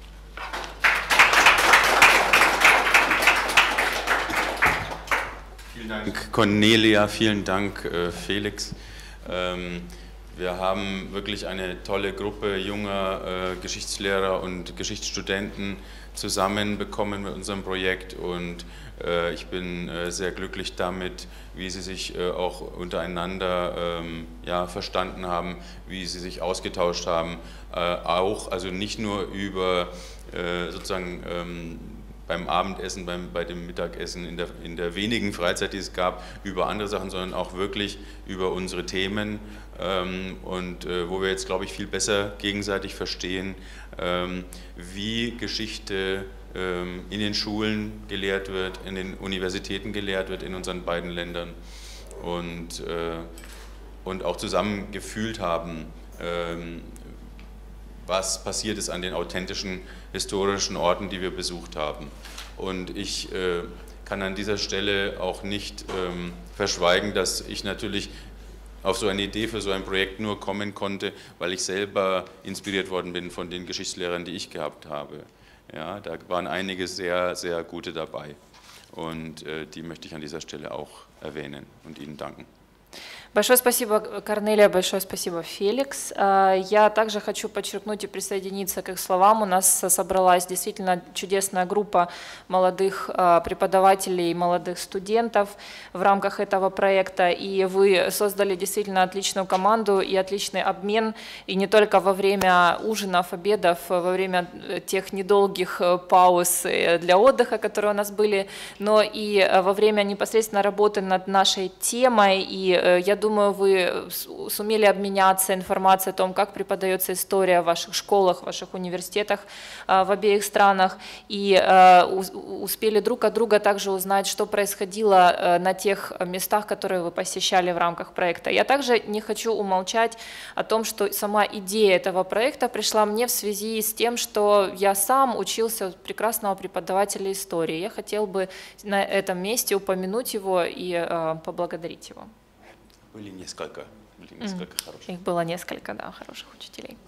Vielen Dank, Cornelia. Vielen Dank, Felix. Wir haben wirklich eine tolle Gruppe junger Geschichtslehrer und Geschichtsstudenten zusammenbekommen mit unserem Projekt und ich bin sehr glücklich damit, wie sie sich auch untereinander verstanden haben, wie sie sich ausgetauscht haben, also nicht nur über sozusagen beim Abendessen, bei dem Mittagessen, in der wenigen Freizeit, die es gab, über andere Sachen, sondern auch wirklich über unsere Themen und wo wir jetzt, glaube ich, viel besser gegenseitig verstehen, wie Geschichte in den Schulen gelehrt wird, in den Universitäten gelehrt wird in unseren beiden Ländern und auch zusammen gefühlt haben, was passiert ist an den authentischen historischen Orten, die wir besucht haben. Und ich kann an dieser Stelle auch nicht verschweigen, dass ich natürlich auf so eine Idee für so ein Projekt nur kommen konnte, weil ich selber inspiriert worden bin von den Geschichtslehrern, die ich gehabt habe. Ja, da waren einige sehr, sehr gute dabei und die möchte ich an dieser Stelle auch erwähnen und Ihnen danken. Большое спасибо, Корнелия, большое спасибо, Феликс. Я также хочу подчеркнуть и присоединиться к их словам. У нас собралась действительно чудесная группа молодых преподавателей, молодых студентов в рамках этого проекта. И вы создали действительно отличную команду и отличный обмен. И не только во время ужинов, обедов, во время тех недолгих пауз для отдыха, которые у нас были, но и во время непосредственно работы над нашей темой. И я думаю, вы сумели обменяться информацией о том, как преподается история в ваших школах, в ваших университетах в обеих странах, и успели друг от друга также узнать, что происходило на тех местах, которые вы посещали в рамках проекта. Я также не хочу умолчать о том, что сама идея этого проекта пришла мне в связи с тем, что я сам учился у прекрасного преподавателя истории. Я хотел бы на этом месте упомянуть его и поблагодарить его. Были несколько хороших. Их было несколько, да, хороших учителей.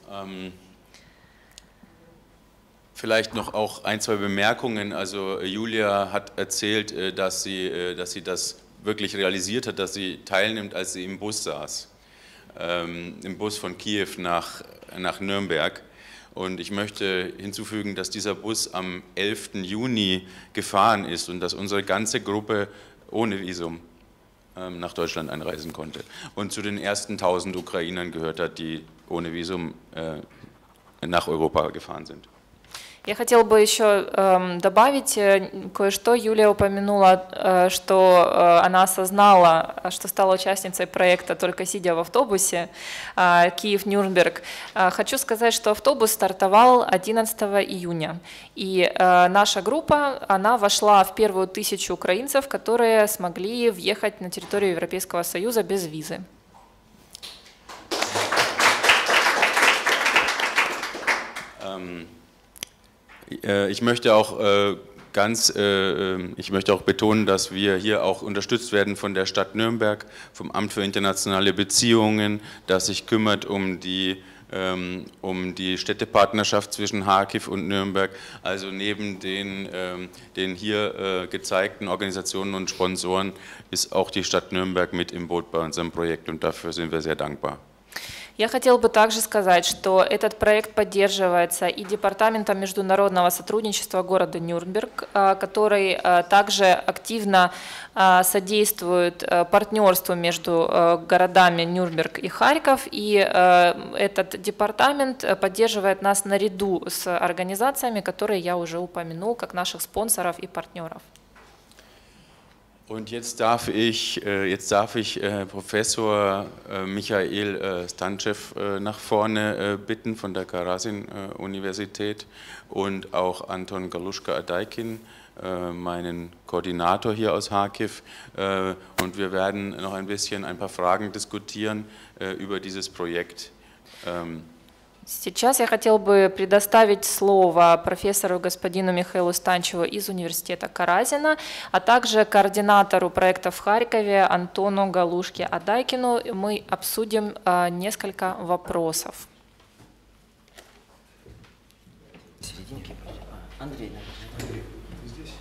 Vielleicht noch auch ein, zwei Bemerkungen. Also Julia hat erzählt, dass sie das wirklich realisiert hat, dass sie teilnimmt, als sie im Bus saß. Im Bus von Kiew nach Nürnberg. Und ich möchte hinzufügen, dass dieser Bus am 11. Juni gefahren ist und dass unsere ganze Gruppe ohne Visum nach Deutschland einreisen konnte und zu den ersten 1000 Ukrainern gehört hat, die ohne Visum nach Europa gefahren sind. Я хотела бы еще добавить кое-что. Юлия упомянула, что она осознала, что стала участницей проекта только сидя в автобусе Киев-Нюрнберг. Хочу сказать, что автобус стартовал 11 июня. И наша группа, она вошла в первую 1000 украинцев, которые смогли въехать на территорию Европейского Союза без визы. Ich möchte auch betonen, dass wir hier auch unterstützt werden von der Stadt Nürnberg, vom Amt für internationale Beziehungen, das sich kümmert um die Städtepartnerschaft zwischen Charkiw und Nürnberg. Also neben den hier gezeigten Organisationen und Sponsoren ist auch die Stadt Nürnberg mit im Boot bei unserem Projekt und dafür sind wir sehr dankbar. Я хотела бы также сказать, что этот проект поддерживается и Департаментом международного сотрудничества города Нюрнберг, который также активно содействует партнерству между городами Нюрнберг и Харьков, и этот департамент поддерживает нас наряду с организациями, которые я уже упомянул, как наших спонсоров и партнеров. Und jetzt darf ich Professor Michael Stanchev nach vorne bitten von der Karazin-Universität und auch Anton Galushka-Adaikin, meinen Koordinator hier aus Charkiw. Und wir werden noch ein paar Fragen diskutieren über dieses Projekt. Сейчас я хотел бы предоставить слово профессору господину Михаилу Станчеву из университета Каразина, а также координатору проекта в Харькове Антону Галушке-Адайкину. Мы обсудим несколько вопросов. Андрей, здесь.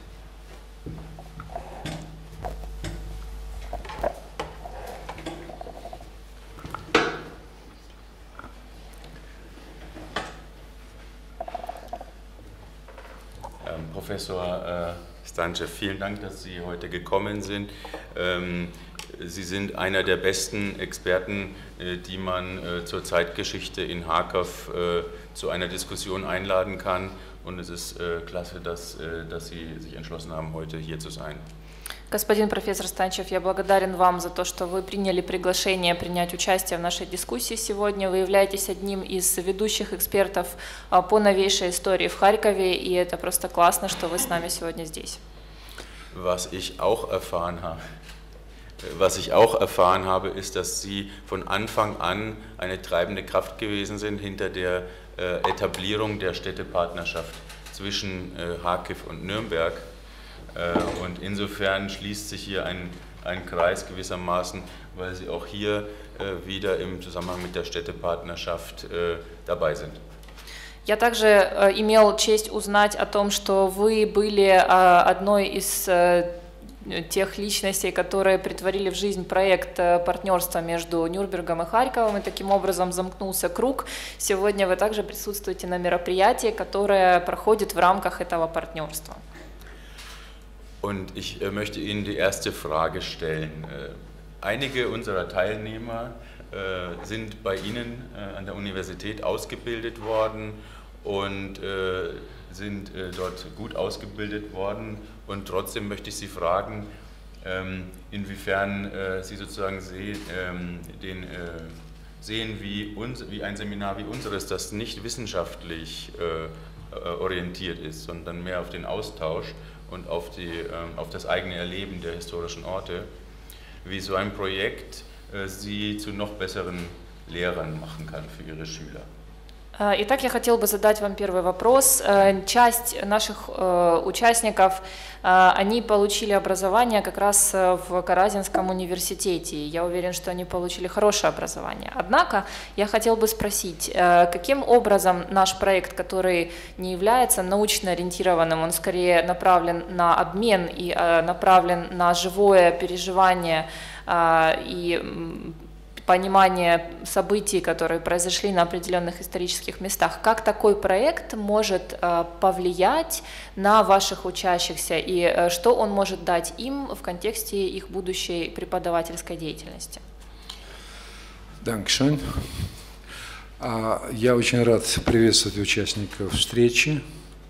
Professor Stanchev, vielen Dank, dass Sie heute gekommen sind. Sie sind einer der besten Experten, die man zur Zeitgeschichte in Charkiw zu einer Diskussion einladen kann. Und es ist klasse, dass Sie sich entschlossen haben, heute hier zu sein. Господин профессор Станчев, я благодарен вам за то, что вы приняли приглашение принять участие в нашей дискуссии сегодня. Вы являетесь одним из ведущих экспертов по новейшей истории в Харькове, и это просто классно, что вы с нами сегодня здесь. Was ich auch erfahren habe, ist, dass Sie von Anfang an eine treibende Kraft gewesen sind hinter der Etablierung der Städtepartnerschaft zwischen Charkiw und Nürnberg. Und insofern schließt sich hier ein Kreis gewissermaßen, weil Sie auch hier wieder im Zusammenhang mit der Städtepartnerschaft dabei sind. Я также имел честь узнать о том, что вы были одной из тех личностей, которые притворили в жизнь проект партнерства между Нюрнбергом и Харьковом, и таким образом замкнулся круг. Сегодня вы также присутствуете на мероприятии, которое проходит в рамках этого партнерства. Und ich möchte Ihnen die erste Frage stellen. Einige unserer Teilnehmer sind bei Ihnen an der Universität ausgebildet worden und sind dort gut ausgebildet worden. Und trotzdem möchte ich Sie fragen, inwiefern Sie sozusagen sehen, wie ein Seminar wie unseres, das nicht wissenschaftlich orientiert ist, sondern mehr auf den Austausch und auf das eigene Erleben der historischen Orte, wie so ein Projekt Sie zu noch besseren Lehrern machen kann für Ihre Schüler. Итак, я хотела бы задать вам первый вопрос. Часть наших участников, они получили образование как раз в Каразинском университете. Я уверен, что они получили хорошее образование. Однако я хотела бы спросить, каким образом наш проект, который не является научно ориентированным, он скорее направлен на обмен и направлен на живое переживание и понимание событий, которые произошли на определенных исторических местах. Как такой проект может повлиять на ваших учащихся и что он может дать им в контексте их будущей преподавательской деятельности? Dankeschön. Я очень рад приветствовать участников встречи.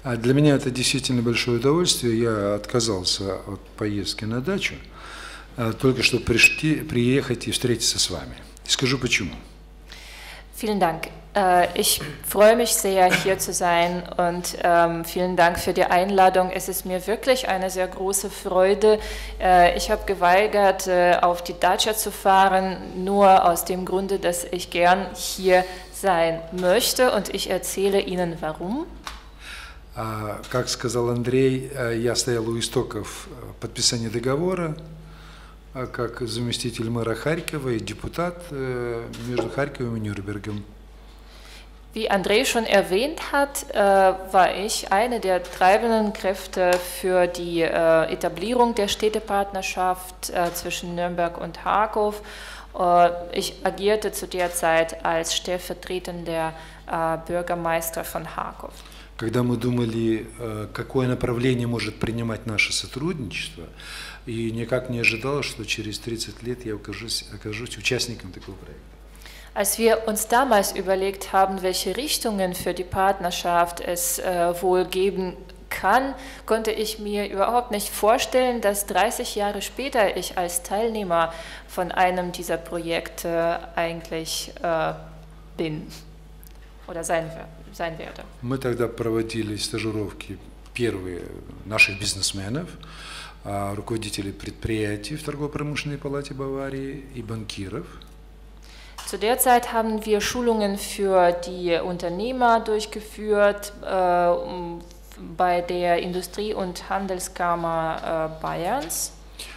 Для меня это действительно большое удовольствие. Я отказался от поездки на дачу, только чтобы приехать и встретиться с вами. И скажу почему. Vielen Dank. Ich freue mich sehr, hier zu sein und vielen Dank für die Einladung. Es ist mir wirklich eine sehr große Freude. Ich habe geweigert, auf die Dacia zu fahren, nur aus dem Grunde, dass ich gern hier sein möchte und ich erzähle Ihnen warum. Как сказал Андрей, я стоял у истоков подписания договора, как заместитель мэра Харькова и депутат между Харьковом и Нюрнбергом. Wie André schon erwähnt hat, war ich eine der treibenden Kräfte für die Etablierung der Städtepartnerschaft zwischen Nürnberg und Charkow. Ich agierte zu der Zeit als stellvertretender Bürgermeister von Charkow. Когда мы думали, какое направление может принимать наше сотрудничество, и никак не ожидал, что через 30 лет я окажусь участником такого проекта. Als wir uns damals überlegt haben, welche Richtungen für die Partnerschaft es wohl geben kann, konnte ich mir überhaupt nicht vorstellen, dass 30 Jahre später ich als Teilnehmer von einem dieser Projekte eigentlich bin oder sein werde. Мы тогда проводили стажировки первые наших бизнесменов, руководителей предприятий в торгово-промышленной палате Баварии и банкиров. Zu der Zeit haben wir Schulungen für die Unternehmer durchgeführt bei der Industrie- und Handelskammer Bayerns.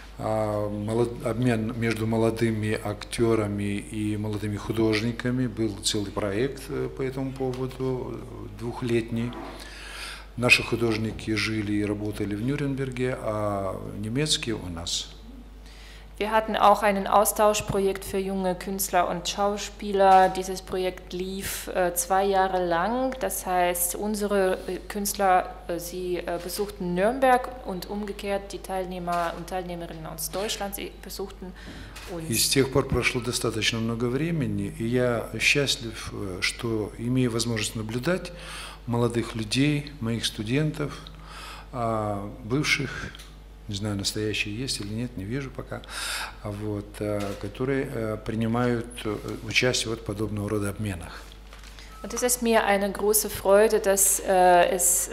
Обмен между молодыми актерами и молодыми художниками, был целый проект по этому поводу, двухлетний. Наши художники жили и работали в Нюрнберге, а немецкие у нас. Wir hatten auch ein Austauschprojekt für junge Künstler und Schauspieler. Dieses Projekt lief 2 Jahre lang. Das heißt, unsere Künstler, sie besuchten Nürnberg und umgekehrt die Teilnehmer und Teilnehmerinnen aus Deutschland, sie besuchten uns. И с тех пор прошло достаточно много времени, и я счастлив, что имею возможность наблюдать молодых людей, моих студентов, бывших, не знаю, настоящие есть или нет, не вижу пока, вот, которые принимают участие в подобного рода обменах. Und es ist mir eine große Freude, dass es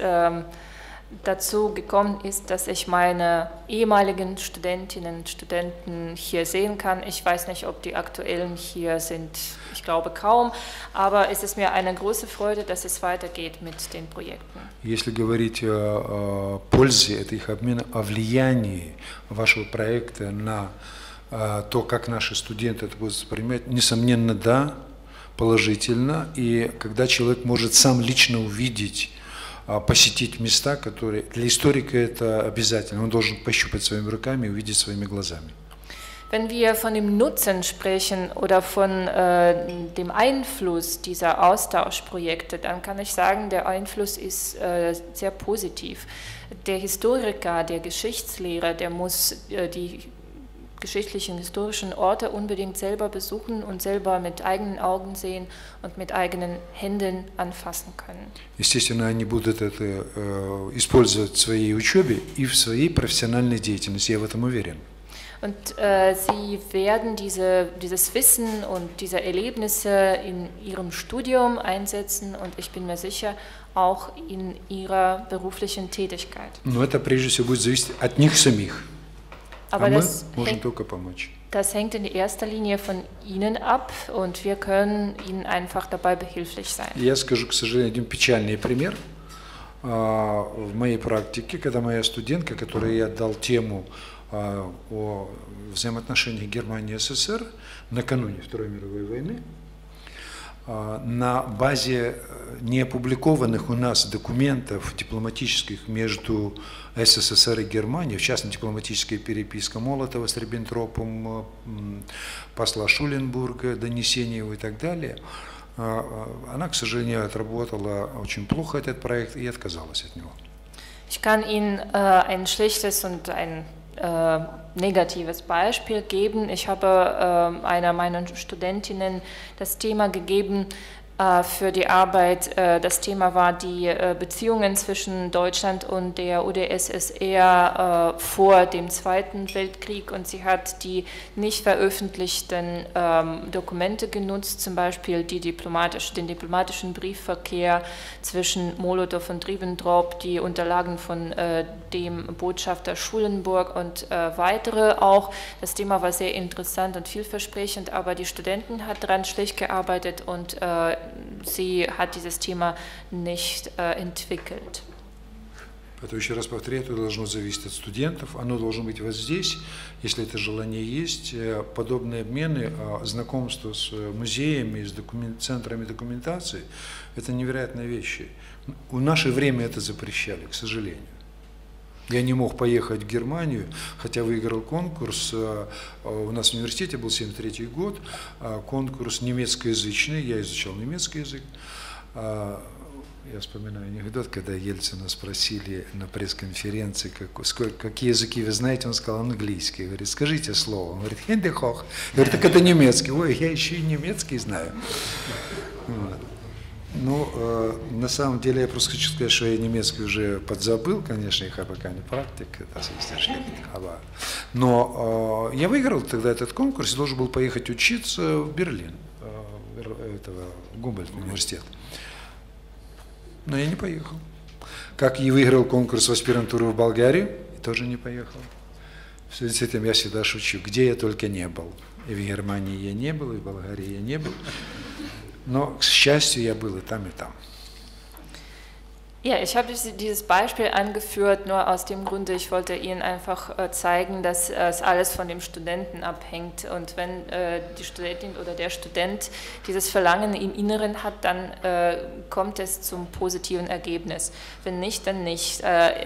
dazu gekommen ist, dass ich meine ehemaligen Studentinnen und Studenten hier sehen kann. Ich weiß nicht, ob die aktuellen hier sind, ich glaube kaum, aber es ist mir eine große Freude, dass es weitergeht mit den Projekten. Если говорить о пользе этих обменов, о влиянии вашего проекта на то, как наши студенты это будут воспринимать, несомненно, да, положительно. И когда человек может сам лично увидеть, посетить места, которые для историка это обязательно. Он должен пощупать своими руками и увидеть своими глазами. Wenn wir von dem Nutzen sprechen oder von dem Einfluss dieser Austauschprojekte, dann kann ich sagen, der Einfluss ist sehr positiv. Der Historiker, der Geschichtslehrer, der muss die geschichtlichen, historischen Orte unbedingt selber besuchen und selber mit eigenen Augen sehen und mit eigenen Händen anfassen können. Естественно, они будут это использовать в своей учебе и в своей профессиональной деятельности, я в этом уверен. Und sie werden dieses Wissen und diese Erlebnisse in ihrem Studium einsetzen und ich bin mir sicher, auch in ihrer beruflichen Tätigkeit. Но это прежде всего будет зависеть от них самих. Aber das hängt in erster Linie von Ihnen ab und wir können Ihnen einfach dabei behilflich sein. Я скажу, к сожалению, один печальный пример. В моей практике, когда моя студентка, которой я дал тему о взаимоотношениях Германии и СССР накануне Второй мировой войны, на базе неопубликованных у нас документов дипломатических между СССР и Германией, в частности дипломатическая переписка Молотова с Риббентропом, посла Шуленбурга, донесения его и так далее, она, к сожалению, отработала очень плохо этот проект и отказалась от него. Ich kann Ihnen ein schlechtes und ein negatives Beispiel geben. Ich habe einer meiner Studentinnen das Thema gegeben, für die Arbeit. Das Thema war die Beziehungen zwischen Deutschland und der UdSSR vor dem Zweiten Weltkrieg, und sie hat die nicht veröffentlichten Dokumente genutzt, zum Beispiel den diplomatischen Briefverkehr zwischen Molotow und Ribbentrop, die Unterlagen von dem Botschafter Schulenburg und weitere auch. Das Thema war sehr interessant und vielversprechend, aber die Studenten hat daran schlecht gearbeitet und sie hat dieses Thema nicht entwickelt. Поэтому еще раз повторяю, это должно зависеть от студентов, оно должно быть вот здесь, если это желание есть. Подобные обмены, знакомство с музеями, с центрами документации, это невероятные вещи. В наше время это запрещали, к сожалению. Я не мог поехать в Германию, хотя выиграл конкурс. У нас в университете был 1973 год, конкурс немецкоязычный, я изучал немецкий язык. Я вспоминаю анекдот, когда Ельцина спросили на пресс-конференции, какие языки вы знаете, он сказал английский. Говорит, скажите слово. Он говорит, хендехох. Говорит, так это немецкий. Ой, я еще и немецкий знаю. Вот. Ну, на самом деле, я просто хочу сказать, что я немецкий уже подзабыл, конечно, я пока не практик, но я выиграл тогда этот конкурс и должен был поехать учиться в Берлин, в Гумбольдт университет. Но я не поехал. Как и выиграл конкурс в аспирантуру в Болгарию, и тоже не поехал. В связи с этим я всегда шучу, где я только не был. И в Германии я не был, и в Болгарии я не был. Но, к счастью, я был и там, и там. Ja, ich habe dieses Beispiel angeführt, nur aus dem Grunde, ich wollte Ihnen einfach zeigen, dass es alles von dem Studenten abhängt. Und wenn die Studentin oder der Student dieses Verlangen im Inneren hat, dann kommt es zum positiven Ergebnis. Wenn nicht, dann nicht.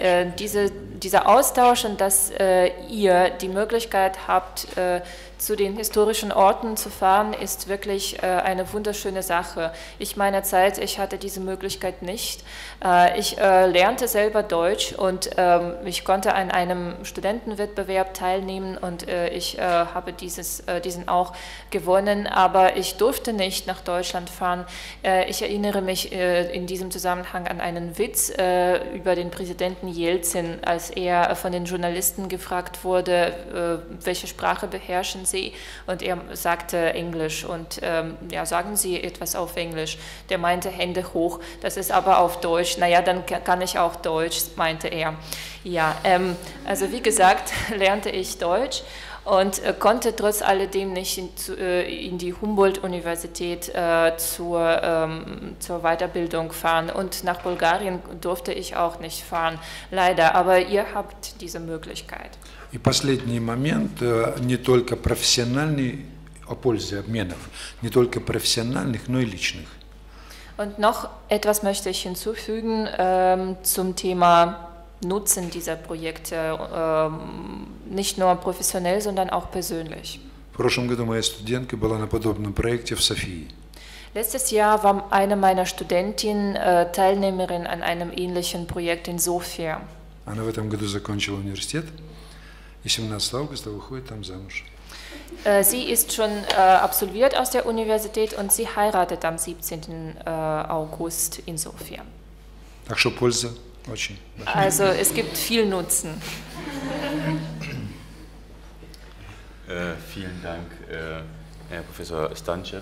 Dieser Austausch und dass ihr die Möglichkeit habt, zu den historischen Orten zu fahren, ist wirklich eine wunderschöne Sache. Ich meiner Zeit, ich hatte diese Möglichkeit nicht. Ich lernte selber Deutsch und ich konnte an einem Studentenwettbewerb teilnehmen und ich habe diesen auch gewonnen, aber ich durfte nicht nach Deutschland fahren. Ich erinnere mich in diesem Zusammenhang an einen Witz über den Präsidenten Jelzin, als er von den Journalisten gefragt wurde, welche Sprache beherrschen Sie? Und er sagte Englisch und ja, sagen Sie etwas auf Englisch. Der meinte Hände hoch, das ist aber auf Deutsch. Naja, dann kann ich auch Deutsch, meinte er. Ja, also wie gesagt, lernte ich Deutsch und konnte trotz alledem nicht in die Humboldt-Universität zur Weiterbildung fahren. Und nach Bulgarien durfte ich auch nicht fahren, leider. Aber ihr habt diese Möglichkeit. И последний момент, не только профессиональный, о пользе обменов, не только профессиональных, но и личных. Und noch etwas möchte ich hinzufügen zum Thema Nutzen dieser Projekte, nicht nur professionell, sondern auch persönlich. В прошлом году моя студентка была на подобном проекте в Софии. Letztes Jahr war eine meiner Studentinnen Teilnehmerin an einem ähnlichen Projekt in Sofia. Она в этом году закончила университет и 17 августа выходит там замуж. Sie ist schon absolviert aus der Universität und sie heiratet am 17. August in Sofia. Так что польза очень. Also es gibt viel Nutzen. Vielen Dank, Herr Professor Stanchev.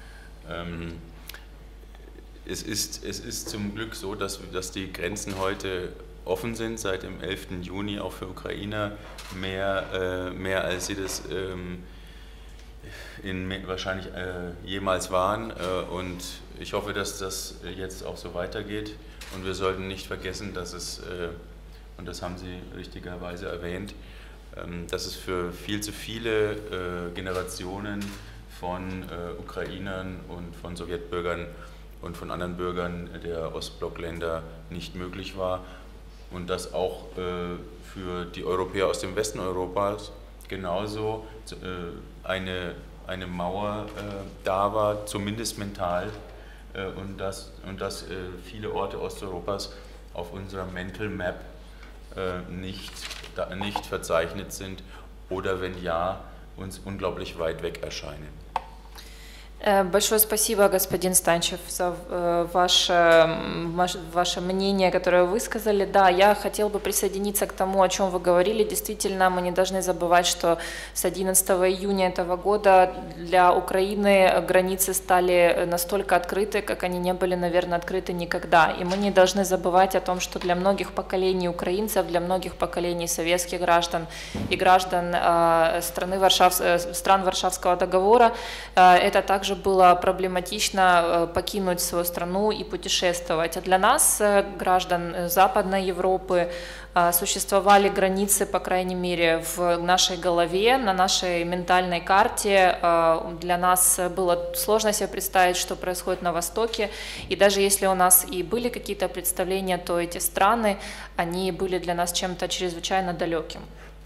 Es ist zum Glück so, dass die Grenzen heute offen sind, seit dem 11. Juni auch für Ukrainer, mehr als sie das wahrscheinlich jemals waren. Und ich hoffe, dass das jetzt auch so weitergeht. Und wir sollten nicht vergessen, dass es, und das haben Sie richtigerweise erwähnt, dass es für viel zu viele Generationen von Ukrainern und von Sowjetbürgern und von anderen Bürgern der Ostblockländer nicht möglich war. Und dass auch für die Europäer aus dem Westen Europas genauso eine Mauer da war, zumindest mental, und dass viele Orte Osteuropas auf unserer Mental Map nicht verzeichnet sind oder wenn ja, uns unglaublich weit weg erscheinen. Большое спасибо, господин Станчев, за ваше мнение, которое вы высказали. Да, я хотел бы присоединиться к тому, о чем вы говорили. Действительно, мы не должны забывать, что с 11 июня этого года для Украины границы стали настолько открыты, как они не были, наверное, открыты никогда. И мы не должны забывать о том, что для многих поколений украинцев, для многих поколений советских граждан и граждан стран Варшавского договора это также было проблематично покинуть свою страну и путешествовать. А для нас, граждан Западной Европы, существовали границы, по крайней мере, в нашей голове, на нашей ментальной карте. Для нас было сложно себе представить, что происходит на Востоке. И даже если у нас и были какие-то представления, то эти страны, они были для нас чем-то чрезвычайно далеким.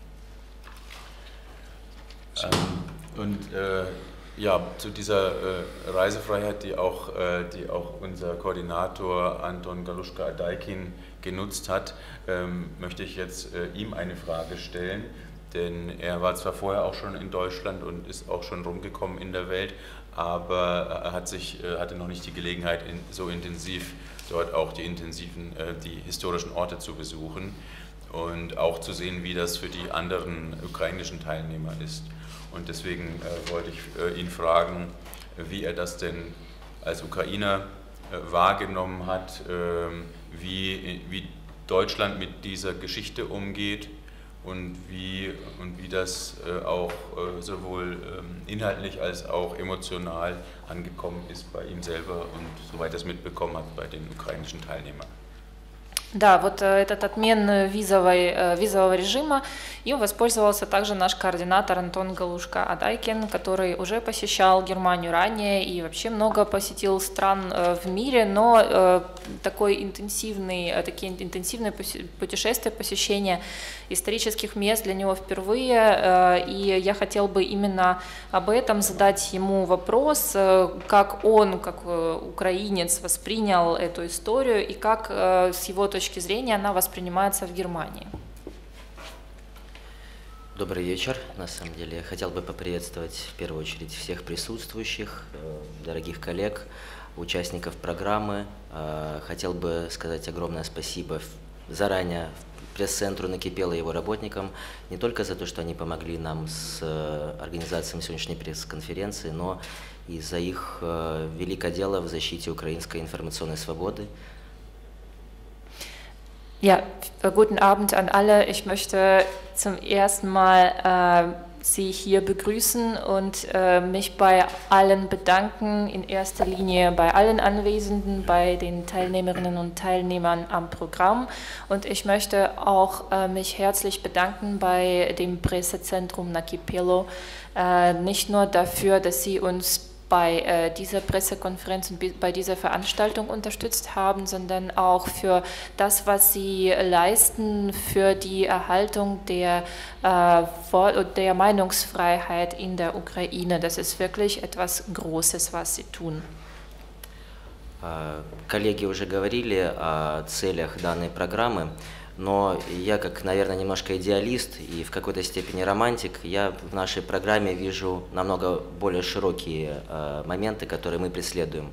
Ja, zu dieser Reisefreiheit, die auch unser Koordinator Anton Galushka-Adaikin genutzt hat, möchte ich jetzt ihm eine Frage stellen, denn er war zwar vorher auch schon in Deutschland und ist auch schon rumgekommen in der Welt, aber er hatte noch nicht die Gelegenheit, so intensiv dort auch die historischen Orte zu besuchen und auch zu sehen, wie das für die anderen ukrainischen Teilnehmer ist. Und deswegen wollte ich ihn fragen, wie er das denn als Ukrainer wahrgenommen hat, wie Deutschland mit dieser Geschichte umgeht und wie das auch sowohl inhaltlich als auch emotional angekommen ist bei ihm selber und soweit er es mitbekommen hat bei den ukrainischen Teilnehmern. Да, вот этот отмен визового режима, им воспользовался также наш координатор Антон Галушка-Адайкин, который уже посещал Германию ранее и вообще много посетил стран в мире, но такие интенсивные путешествия, посещения исторических мест для него впервые, и я хотел бы именно об этом задать ему вопрос, как он, как украинец, воспринял эту историю и как с его точки зрения она воспринимается в Германии. Добрый вечер. На самом деле я хотел бы поприветствовать в первую очередь всех присутствующих, дорогих коллег, участников программы. Хотел бы сказать огромное спасибо заранее пресс-центру «Накипело» и его работникам, не только за то, что они помогли нам с организацией сегодняшней пресс-конференции, но и за их великое дело в защите украинской информационной свободы. Ja, guten Abend an alle. Ich möchte zum ersten Mal Sie hier begrüßen und mich bei allen bedanken, in erster Linie bei allen Anwesenden, bei den Teilnehmerinnen und Teilnehmern am Programm. Und ich möchte auch mich herzlich bedanken bei dem Pressezentrum Nakipelo, nicht nur dafür, dass Sie uns bei dieser Pressekonferenz und bei dieser Veranstaltung unterstützt haben, sondern auch für das, was sie leisten für die Erhaltung der Meinungsfreiheit in der Ukraine. Das ist wirklich etwas Großes, was sie tun. Коллеги уже говорили о целях данной программы, но я, как, наверное, немножко идеалист и в какой-то степени романтик, я в нашей программе вижу намного более широкие моменты, которые мы преследуем.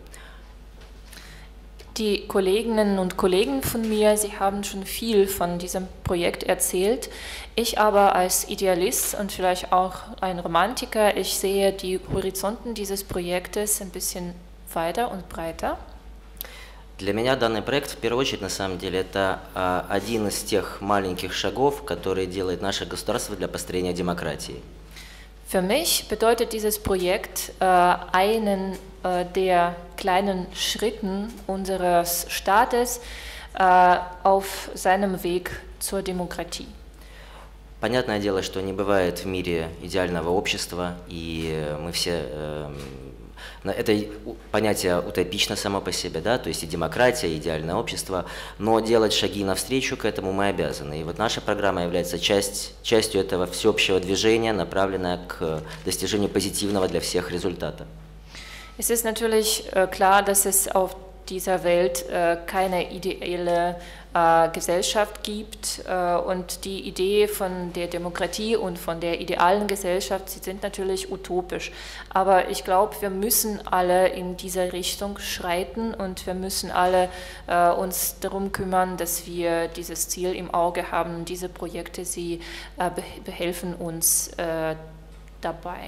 Die Kolleginnen und Kollegen von mir, sie haben schon viel von diesem Projekt erzählt. Ich aber als Idealist und vielleicht auch ein Romantiker, ich sehe die Horizonten dieses Projektes ein bisschen weiter und breiter. Для меня данный проект, в первую очередь, на самом деле, это один из тех маленьких шагов, которые делает наше государство для построения демократии. Für mich bedeutet dieses Projekt einen der kleinen Schritten unseres Staates auf seinem Weg zur Demokratie. Понятное дело, что не бывает в мире идеального общества, и мы все... Это понятие утопично само по себе, да, то есть и демократия, и идеальное общество, но делать шаги навстречу к этому мы обязаны. И вот наша программа является частью этого всеобщего движения, направленная к достижению позитивного для всех результата. Es ist natürlich klar, dass es auf dieser Welt keine ideelle Gesellschaft gibt und die Idee von der Demokratie und von der idealen Gesellschaft, sie sind natürlich utopisch, aber ich glaube, wir müssen alle in dieser Richtung schreiten und wir müssen alle uns darum kümmern, dass wir dieses Ziel im Auge haben. Diese Projekte, sie behelfen uns dabei.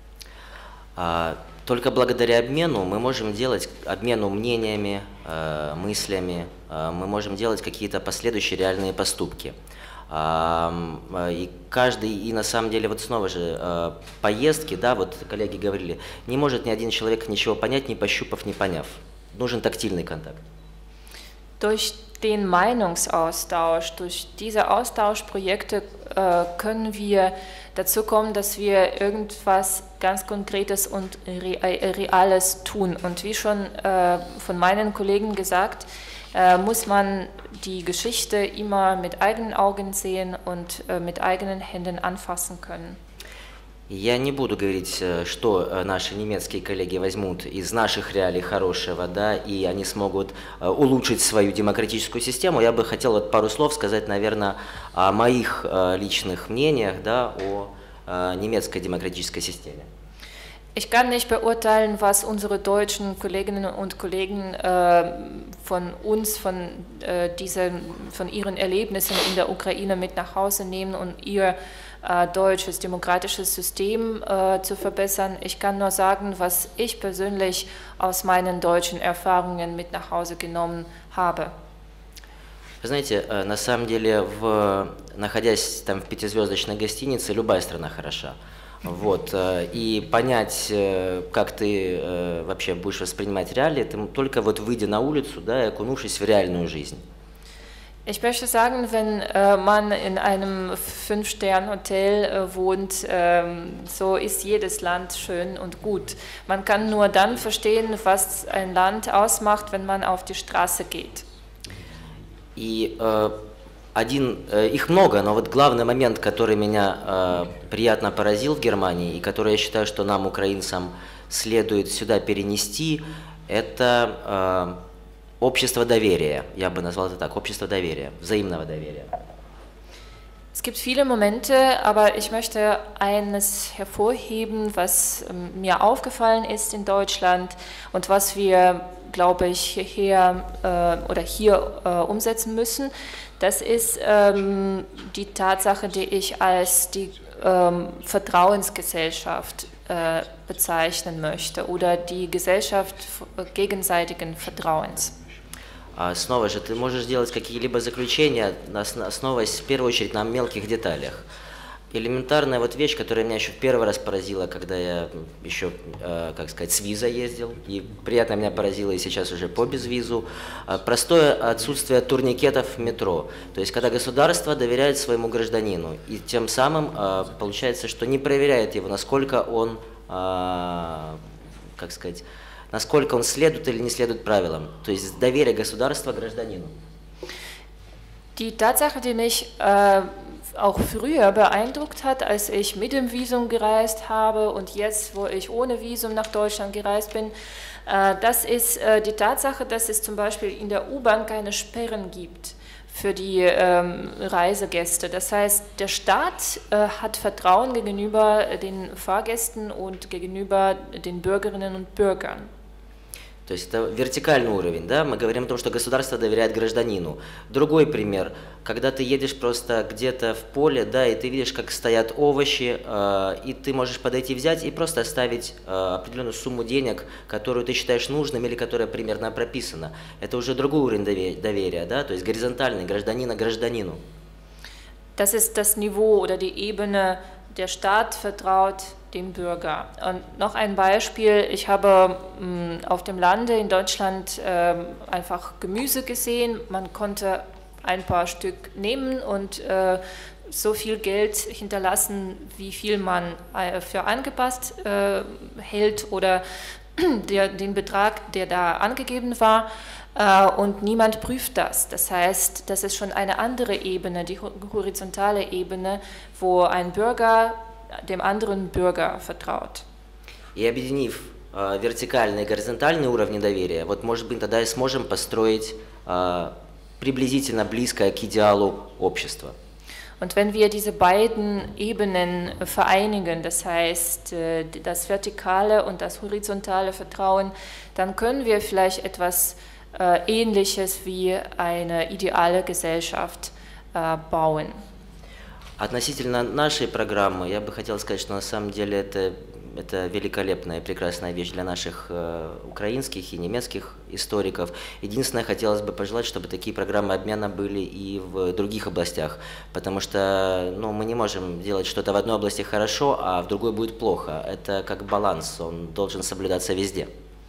Только благодаря обмену мы можем делать, обмену мнениями, мыслями, мы можем делать какие-то последующие реальные поступки. И каждый, и на самом деле, вот снова же, поездки, да, вот коллеги говорили, не может ни один человек ничего понять, не пощупав, не поняв. Нужен тактильный контакт. Durch den Meinungsaustausch, durch diese Austauschprojekte können wir dazu kommen, dass wir irgendwas ganz Konkretes und Reales tun. Und wie schon von meinen Kollegen gesagt, muss man die Geschichte immer mit eigenen Augen sehen und mit eigenen Händen anfassen können. Я не буду говорить, что наши немецкие коллеги возьмут из наших реалий хорошего, да, и они смогут улучшить свою демократическую систему. Я бы хотел вот пару слов сказать, наверное, о моих личных мнениях, да, о немецкой демократической системе. Ich kann nicht beurteilen, was unsere deutschen Kolleginnen und Kollegen von uns, von ihren Erlebnissen in der Ukraine mit nach Hause nehmen und ihr deutsches demokratisches System zu verbessern. Ich kann nur sagen, was ich persönlich aus meinen deutschen Erfahrungen mit nach Hause genommen habe. Вы знаете, на самом деле, находясь там в пятизвездочной гостинице, любая страна хороша. Вот, и понять, как ты вообще будешь воспринимать реалии, ты только вот выйдя на улицу, да, и окунувшись в реальную жизнь. Ich möchte sagen, wenn man in einem 5-Sterne-Hotel wohnt, so ist jedes Land schön und gut. Man kann nur dann verstehen, was ein Land ausmacht, wenn man auf die Straße geht. И их много, но вот главный момент, который меня приятно поразил в Германии, и который я считаю, что нам, украинцам, следует сюда перенести, это общество доверия. Я бы назвал это так, общество доверия, взаимного доверия. Es gibt viele Momente, aber ich möchte eines hervorheben, was mir aufgefallen ist in Deutschland und was wir, glaube ich, hier umsetzen müssen. Das ist die Tatsache, die ich als die Vertrauensgesellschaft bezeichnen möchte oder die Gesellschaft gegenseitigen Vertrauens. Снова же, ты можешь делать какие-либо заключения, основываясь в первую очередь на мелких деталях. Элементарная вот вещь, которая меня еще в первый раз поразила, когда я еще, как сказать, с визой ездил, и приятно меня поразило и сейчас уже по безвизу, простое отсутствие турникетов в метро. То есть, когда государство доверяет своему гражданину, и тем самым получается, что не проверяет его, насколько он, как сказать, насколько он следует или не следует правилам. То есть, доверие государства гражданину. Die Tatsache, die mich auch früher beeindruckt hat, als ich mit dem Visum gereist habe und jetzt, wo ich ohne Visum nach Deutschland gereist bin, das ist die Tatsache, dass es zum Beispiel in der U-Bahn keine Sperren gibt für die Reisegäste. Das heißt, der Staat hat Vertrauen gegenüber den Fahrgästen und gegenüber den Bürgerinnen und Bürgern. То есть это вертикальный уровень, да, мы говорим о том, что государство доверяет гражданину. Другой пример, когда ты едешь просто где-то в поле, да, и ты видишь, как стоят овощи, и ты можешь подойти взять и просто оставить определенную сумму денег, которую ты считаешь нужным или которая примерно прописана. Это уже другой уровень доверия, да, то есть горизонтальный, гражданина гражданину. Das ist das Niveau oder die Ebene, der Staat vertraut dem Bürger. Und noch ein Beispiel, ich habe auf dem Lande in Deutschland einfach Gemüse gesehen, man konnte ein paar Stück nehmen und so viel Geld hinterlassen, wie viel man für angepasst hält oder den Betrag, der da angegeben war. Und niemand prüft das. Das heißt, das ist schon eine andere Ebene, die horizontale Ebene, wo ein Bürger dem anderen Bürger vertraut. И объединив вертикальные и горизонтальные уровни доверия, вот может быть тогда и сможем построить приблизительно близкое к идеалу общества. Und wenn wir diese beiden Ebenen vereinigen, das heißt das vertikale und das horizontale Vertrauen, dann können wir vielleicht etwas Ähnliches wie eine ideale Gesellschaft bauen. Относительно нашей программы, я бы хотел сказать, что на самом деле это великолепная и прекрасная вещь для наших украинских и немецких историков. Единственное, хотелось бы пожелать, чтобы такие программы обмена были и в других областях, потому что мы не можем делать что-то в одной области хорошо, а в другой будет плохо. Это как баланс, он должен соблюдаться везде.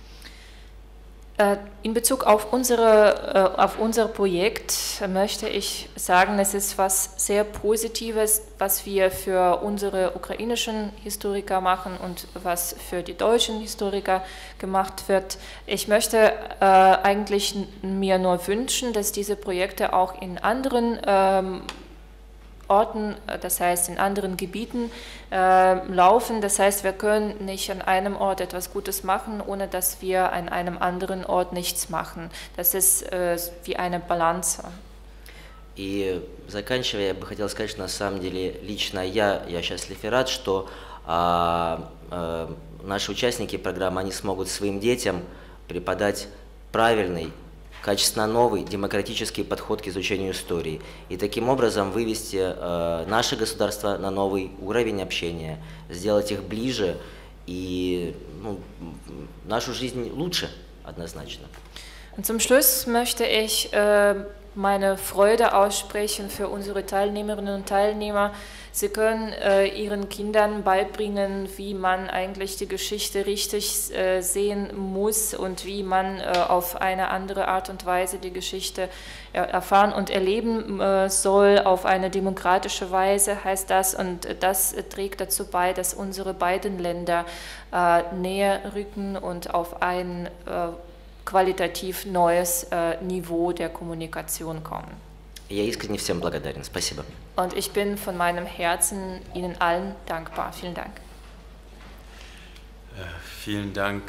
In Bezug auf unser Projekt möchte ich sagen, es ist was sehr Positives, was wir für unsere ukrainischen Historiker machen und was für die deutschen Historiker gemacht wird. Ich möchte eigentlich mir nur wünschen, dass diese Projekte auch in anderen Orten, das heißt in anderen Gebieten laufen. Das heißt, wir können nicht an einem Ort etwas Gutes machen, ohne dass wir an einem anderen Ort nichts machen. Das ist wie eine Balance. И заканчивая, я бы хотел сказать, что на самом деле лично я счастлив и рад, что наши участники программы, они смогут своим детям преподать правильный, качественно новый демократический подход к изучению истории и таким образом вывести наше государство на новый уровень общения, сделать их ближе и нашу жизнь лучше, однозначно. Und zum Schluss möchte ich meine Freude aussprechen für unsere Teilnehmerinnen und Teilnehmer. Sie können ihren Kindern beibringen, wie man eigentlich die Geschichte richtig sehen muss und wie man auf eine andere Art und Weise die Geschichte erfahren und erleben soll, auf eine demokratische Weise heißt das. Und das trägt dazu bei, dass unsere beiden Länder näher rücken und auf ein qualitativ neues Niveau der Kommunikation kommen. Я искренне всем благодарен. Спасибо. Und ich bin von meinem Herzen Ihnen allen dankbar. Vielen Dank. Vielen Dank,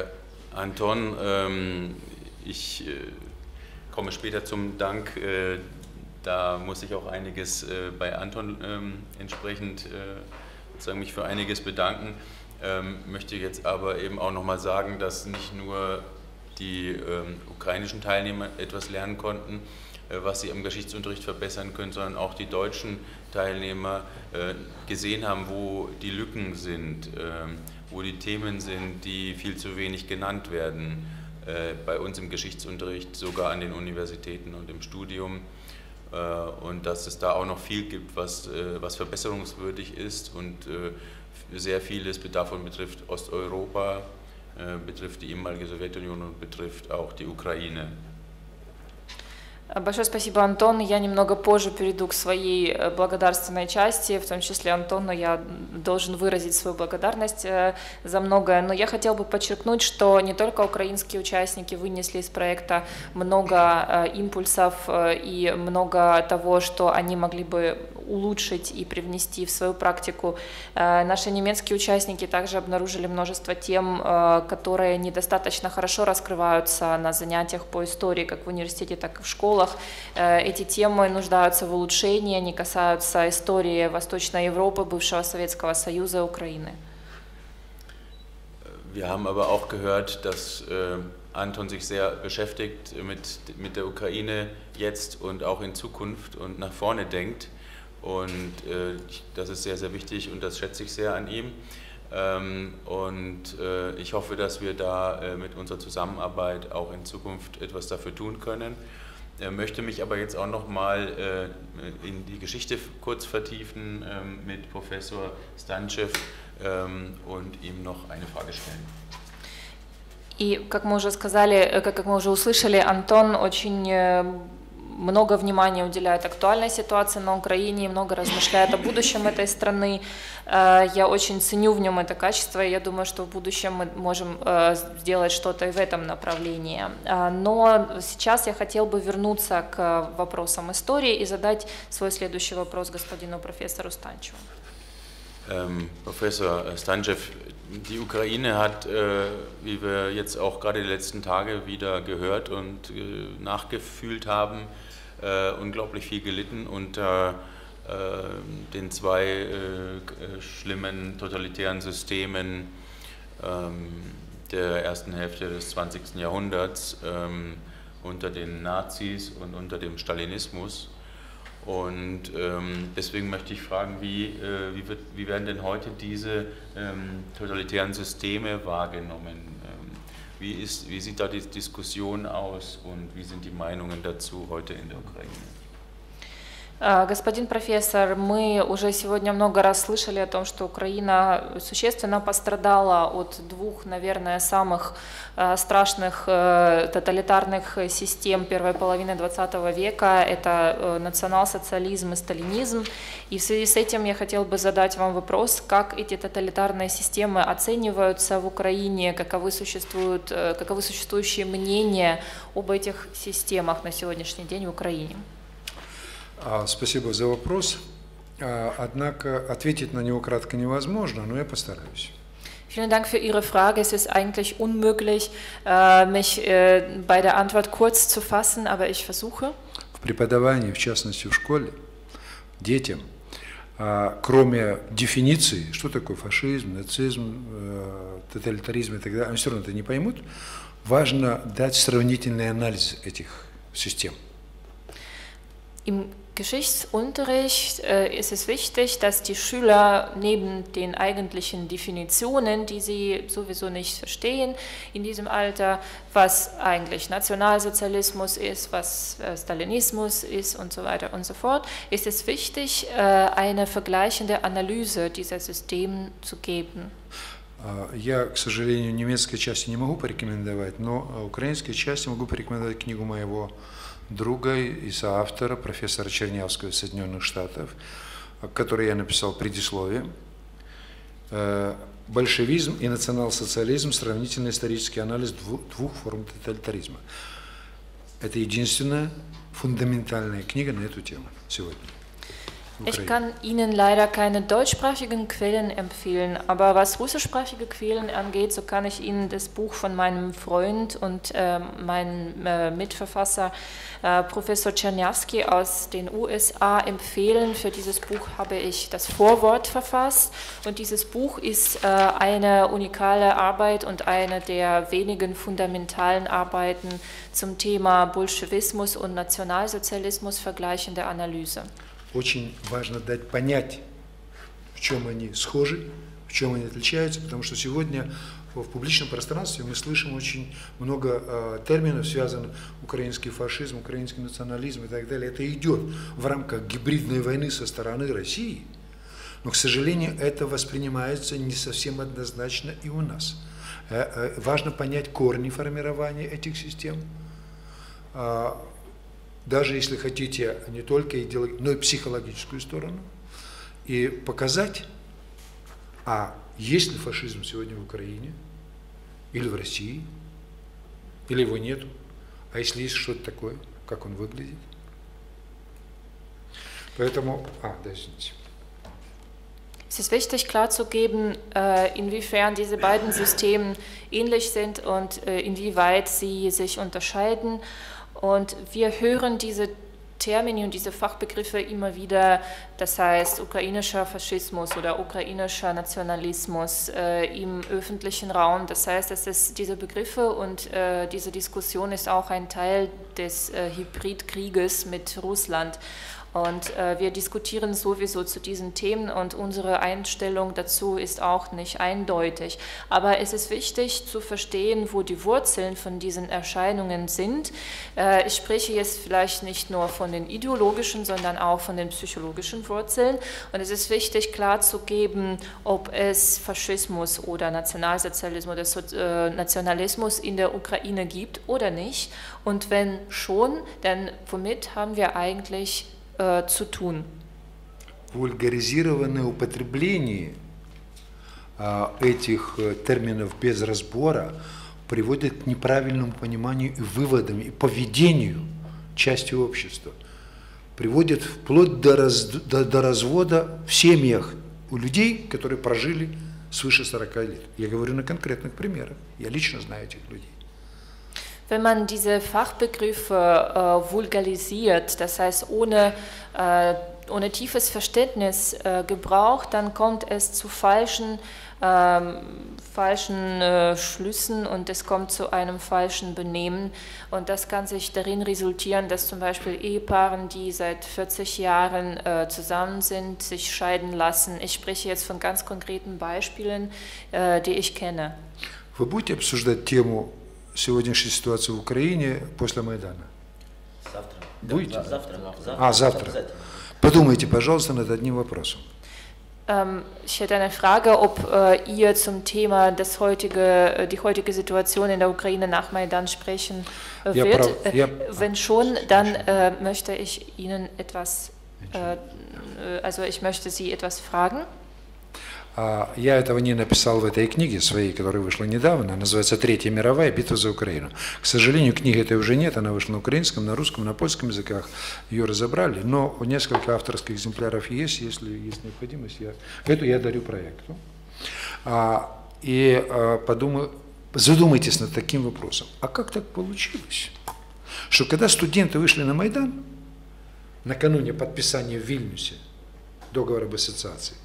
Anton. Ich komme später zum Dank. Da muss ich auch einiges bei Anton entsprechend mich für einiges bedanken. Möchte jetzt aber eben auch nochmal sagen, dass nicht nur die ukrainischen Teilnehmer etwas lernen konnten, was sie im Geschichtsunterricht verbessern können, sondern auch die deutschen Teilnehmer gesehen haben, wo die Lücken sind, wo die Themen sind, die viel zu wenig genannt werden bei uns im Geschichtsunterricht, sogar an den Universitäten und im Studium. Und dass es da auch noch viel gibt, was verbesserungswürdig ist und sehr vieles davon betrifft Osteuropa, betrifft die ehemalige Sowjetunion und betrifft auch die Ukraine. Большое спасибо, Антон. Я немного позже перейду к своей благодарственной части, в том числе Антону я должен выразить свою благодарность за многое. Но я хотел бы подчеркнуть, что не только украинские участники вынесли из проекта много импульсов и много того, что они могли бы улучшить и привнести в свою практику. Наши немецкие участники также обнаружили множество тем, которые недостаточно хорошо раскрываются на занятиях по истории, как в университете, так и в школах. Эти темы нуждаются в улучшении, они касаются истории Восточной Европы, бывшего Советского Союза и Украины. Wir haben aber auch gehört, dass Anton sich sehr beschäftigt mit der Ukraine jetzt und auch in Zukunft und nach vorne denkt. Und das ist sehr, sehr wichtig und das schätze ich sehr an ihm. Und ich hoffe, dass wir da mit unserer Zusammenarbeit auch in Zukunft etwas dafür tun können. Möchte mich aber jetzt auch noch mal in die Geschichte kurz vertiefen mit Professor Stanchev und ihm noch eine Frage stellen. И, как мы уже сказали, как мы уже услышали, Антон очень много внимания уделяет актуальной ситуации на Украине, много размышляет о будущем этой страны. Я очень ценю в нем это качество, и я думаю, что в будущем мы можем сделать что-то и в этом направлении. Но сейчас я хотел бы вернуться к вопросам истории и задать свой следующий вопрос господину профессору Станчеву. Professor Stanchev, Die Ukraine hat, wie wir jetzt auch gerade die letzten Tage wieder gehört und nachgefühlt haben, unglaublich viel gelitten unter den zwei schlimmen totalitären Systemen der ersten Hälfte des 20. Jahrhunderts, unter den Nazis und unter dem Stalinismus. Und deswegen möchte ich fragen, wie werden denn heute diese totalitären Systeme wahrgenommen? Wie sieht da die Diskussion aus und wie sind die Meinungen dazu heute in der Ukraine? Господин профессор, мы уже сегодня много раз слышали о том, что Украина существенно пострадала от двух, наверное, самых страшных тоталитарных систем первой половины 20 века. Это национал-социализм и сталинизм. И в связи с этим я хотела бы задать вам вопрос, как эти тоталитарные системы оцениваются в Украине, каковы существующие мнения об этих системах на сегодняшний день в Украине. Спасибо за вопрос. Однако ответить на него кратко невозможно, но я постараюсь. Vielen Dank für Ihre Frage. Es ist eigentlich unmöglich, mich bei der Antwort kurz zu fassen, aber ich versuche. В преподавании, в частности в школе, детям, кроме дефиниции, что такое фашизм, нацизм, тоталитаризм и так далее, они все равно это не поймут, важно дать сравнительный анализ этих систем. Im Geschichtsunterricht ist es wichtig, dass die Schüler neben den eigentlichen Definitionen, die sie sowieso nicht verstehen in diesem Alter, was eigentlich Nationalsozialismus ist, was Stalinismus ist und so weiter und so fort, ist es wichtig, eine vergleichende Analyse dieser Systeme zu geben. Я, к сожалению, немецкой части не могу порекомендовать, но украинской части могу порекомендовать книгу моего друга и соавтора, профессора Чернявского из Соединенных Штатов, к которой я написал предисловие. «Большевизм и национал-социализм. Сравнительный исторический анализ двух форм тоталитаризма». Это единственная фундаментальная книга на эту тему сегодня. Ich kann Ihnen leider keine deutschsprachigen Quellen empfehlen, aber was russischsprachige Quellen angeht, so kann ich Ihnen das Buch von meinem Freund und meinem Mitverfasser Professor Czerniawski aus den USA empfehlen. Für dieses Buch habe ich das Vorwort verfasst und dieses Buch ist eine unikale Arbeit und eine der wenigen fundamentalen Arbeiten zum Thema Bolschewismus und Nationalsozialismus vergleichende Analyse. Очень важно дать понять, в чем они схожи, в чем они отличаются, потому что сегодня в публичном пространстве мы слышим очень много терминов, связанных украинский фашизм, украинский национализм и так далее. Это идет в рамках гибридной войны со стороны России, но, к сожалению, это воспринимается не совсем однозначно и у нас. Важно понять корни формирования этих систем. Даже если хотите не только идеологическую, но и психологическую сторону, и показать, есть ли фашизм сегодня в Украине, или в России, или его нету, а если есть что-то такое, как он выглядит. Поэтому, извините. Es ist wichtig klarzugeben, inwiefern diese beiden Systeme ähnlich sind und inwieweit sie sich unterscheiden. Und wir hören diese Termini und diese Fachbegriffe immer wieder, das heißt ukrainischer Faschismus oder ukrainischer Nationalismus im öffentlichen Raum. Das heißt, diese Begriffe und diese Diskussion ist auch ein Teil des Hybridkrieges mit Russland. Und wir diskutieren sowieso zu diesen Themen und unsere Einstellung dazu ist auch nicht eindeutig. Aber es ist wichtig zu verstehen, wo die Wurzeln von diesen Erscheinungen sind. Ich spreche jetzt vielleicht nicht nur von den ideologischen, sondern auch von den psychologischen Wurzeln. Und es ist wichtig klarzugeben, ob es Faschismus oder Nationalsozialismus oder Nationalismus in der Ukraine gibt oder nicht. Und wenn schon, dann womit haben wir eigentlich zu tun. Вульгаризированное употребление этих терминов без разбора приводит к неправильному пониманию и выводам, и поведению части общества. Приводит вплоть до развода в семьях у людей, которые прожили свыше 40 лет. Я говорю на конкретных примерах. Я лично знаю этих людей. Wenn man diese Fachbegriffe vulgarisiert, das heißt ohne tiefes Verständnis gebraucht, dann kommt es zu falschen Schlüssen und es kommt zu einem falschen Benehmen. Und das kann sich darin resultieren, dass zum Beispiel Ehepaaren, die seit 40 Jahren zusammen sind, sich scheiden lassen. Ich spreche jetzt von ganz konkreten Beispielen, die ich kenne. Вы будете обсуждать тему сегодняшней ситуации в Украине после Майдана? Завтра. Будете? Завтра. Завтра. Подумайте, пожалуйста, над одним вопросом. Ich hätte eine Frage, ob ihr zum Thema die heutige Situation in der Ukraine nach Maidan sprechen wird. Wenn schon, dann möchte ich Ihnen etwas, ich möchte Sie etwas fragen. Я этого не написал в этой книге своей, которая вышла недавно, называется «Третья мировая. Битва за Украину». К сожалению, книги этой уже нет, она вышла на украинском, на русском, на польском языках, ее разобрали, но несколько авторских экземпляров есть, если есть необходимость, эту я дарю проекту. Задумайтесь над таким вопросом, а как так получилось, что когда студенты вышли на Майдан, накануне подписания в Вильнюсе договора об ассоциации,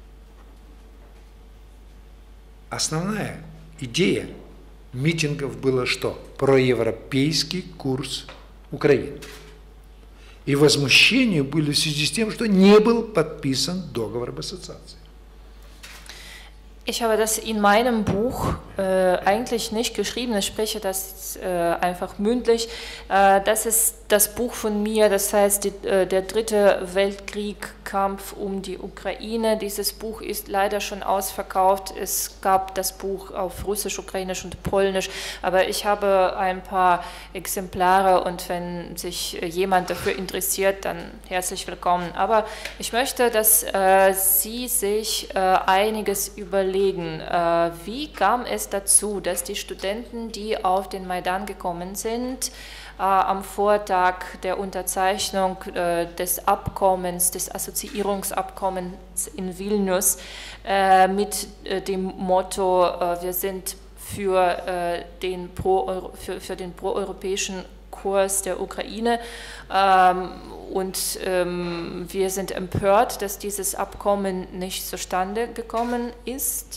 основная идея митингов была что? Проевропейский курс Украины. И возмущения были в связи с тем, что не был подписан договор об ассоциации. Ich habe das in meinem Buch eigentlich nicht geschrieben, ich spreche das einfach mündlich. Das ist das Buch von mir, das heißt der dritte Weltkrieg-Kampf um die Ukraine. Dieses Buch ist leider schon ausverkauft. Es gab das Buch auf Russisch, Ukrainisch und Polnisch, aber ich habe ein paar Exemplare und wenn sich jemand dafür interessiert, dann herzlich willkommen. Aber ich möchte, dass Sie sich einiges überlegen. Wie kam es dazu, dass die Studenten, die auf den Maidan gekommen sind, am Vortag der Unterzeichnung des Abkommens, des Assoziierungsabkommens in Vilnius mit dem Motto, wir sind für den proeuropäischen Kurs der Ukraine und wir sind empört, dass dieses Abkommen nicht zustande gekommen ist.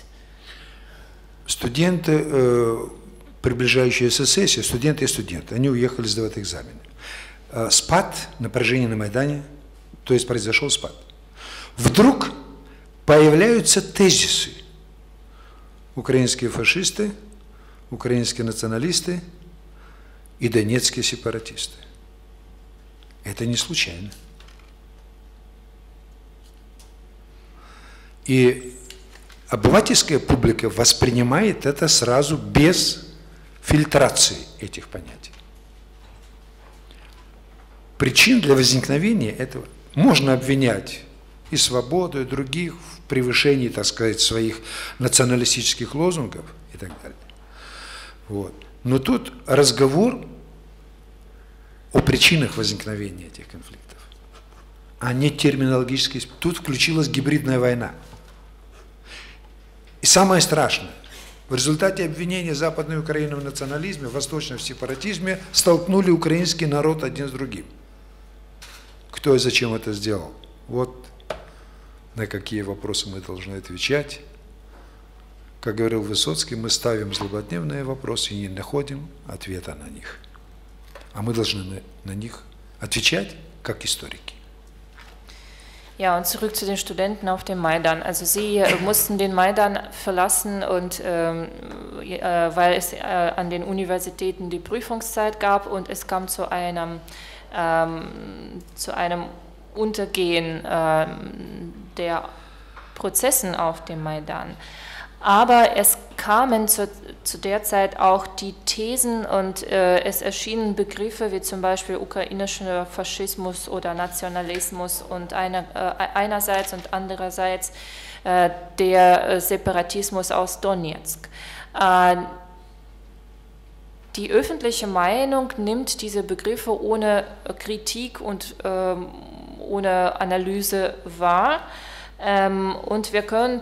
Студенты, приближающиеся сессии, студенты и студенты, они уехали сдавать экзамены. Спад, напряжение на Майдане, то есть произошел спад. Вдруг появляются тезисы. Украинские фашисты, украинские националисты и донецкие сепаратисты. Это не случайно. И обывательская публика воспринимает это сразу без фильтрации этих понятий. Причин для возникновения этого можно обвинять и свободу, и других в превышении, так сказать, своих националистических лозунгов и так далее. Вот. Но тут разговор о причинах возникновения этих конфликтов, а не терминологический. Тут включилась гибридная война. И самое страшное, в результате обвинения Западной Украины в национализме, восточном сепаратизме столкнули украинский народ один с другим. Кто и зачем это сделал? Вот на какие вопросы мы должны отвечать. Как говорил Высоцкий, мы ставим злободневные вопросы и не находим ответа на них. А мы должны на них отвечать, как историки. Ja, und zurück zu den Studenten auf dem Maidan. Also sie mussten den Maidan verlassen, und weil es an den Universitäten die Prüfungszeit gab und es kam zu einem Untergehen der Prozessen auf dem Maidan. Aber es kamen zu der Zeit auch die Thesen und es erschienen Begriffe wie zum Beispiel ukrainischer Faschismus oder Nationalismus und einerseits und andererseits der Separatismus aus Donetsk. Die öffentliche Meinung nimmt diese Begriffe ohne Kritik und ohne Analyse wahr, und wir können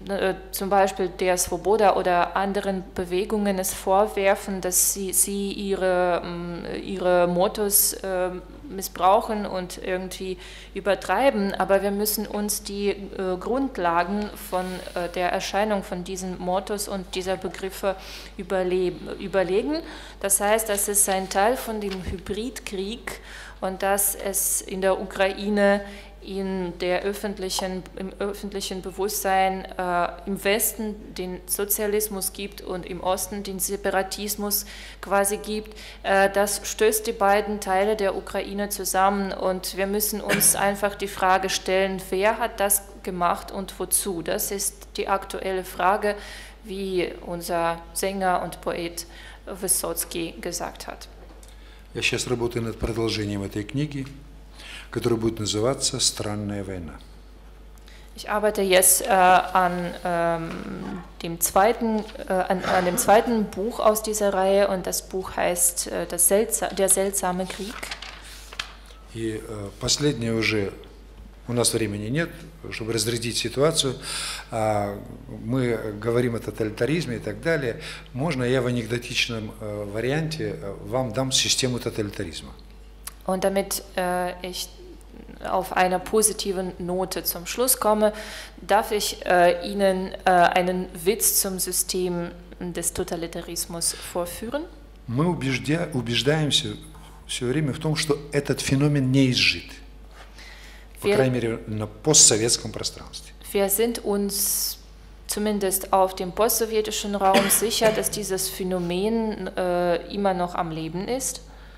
zum Beispiel der Svoboda oder anderen Bewegungen es vorwerfen, dass sie ihre Mottos missbrauchen und irgendwie übertreiben, aber wir müssen uns die Grundlagen von der Erscheinung von diesen Mottos und dieser Begriffe überlegen. Das heißt, das ist ein Teil von dem Hybridkrieg und dass es in der Ukraine im öffentlichen Bewusstsein im Westen den Sozialismus gibt und im Osten den Separatismus quasi gibt, das stößt die beiden Teile der Ukraine zusammen und wir müssen uns einfach die Frage stellen, wer hat das gemacht und wozu? Das ist die aktuelle Frage, wie unser Sänger und Poet Высоцкий gesagt hat. Я сейчас работаю над продолжением этой книги, которая будет называться «Странная война». Ich arbeite jetzt an dem zweiten Buch aus dieser Reihe und das Buch heißt Der seltsame Krieg. И последнее уже, у нас времени нет, чтобы разрядить ситуацию, мы говорим о тоталитаризме и так далее. Можно я в анекдотичном варианте вам дам систему тоталитаризма? Und damit ich auf einer positiven Note zum Schluss komme, darf ich Ihnen einen Witz zum System des Totalitarismus vorführen. Мы убеждаемся все время в том, что этот феномен не изжит, по крайней мере, на постсоветском пространстве. Wir sind uns zumindest auf dem postsowjetischen Raum sicher, dass dieses Phänomen immer noch am Leben ist.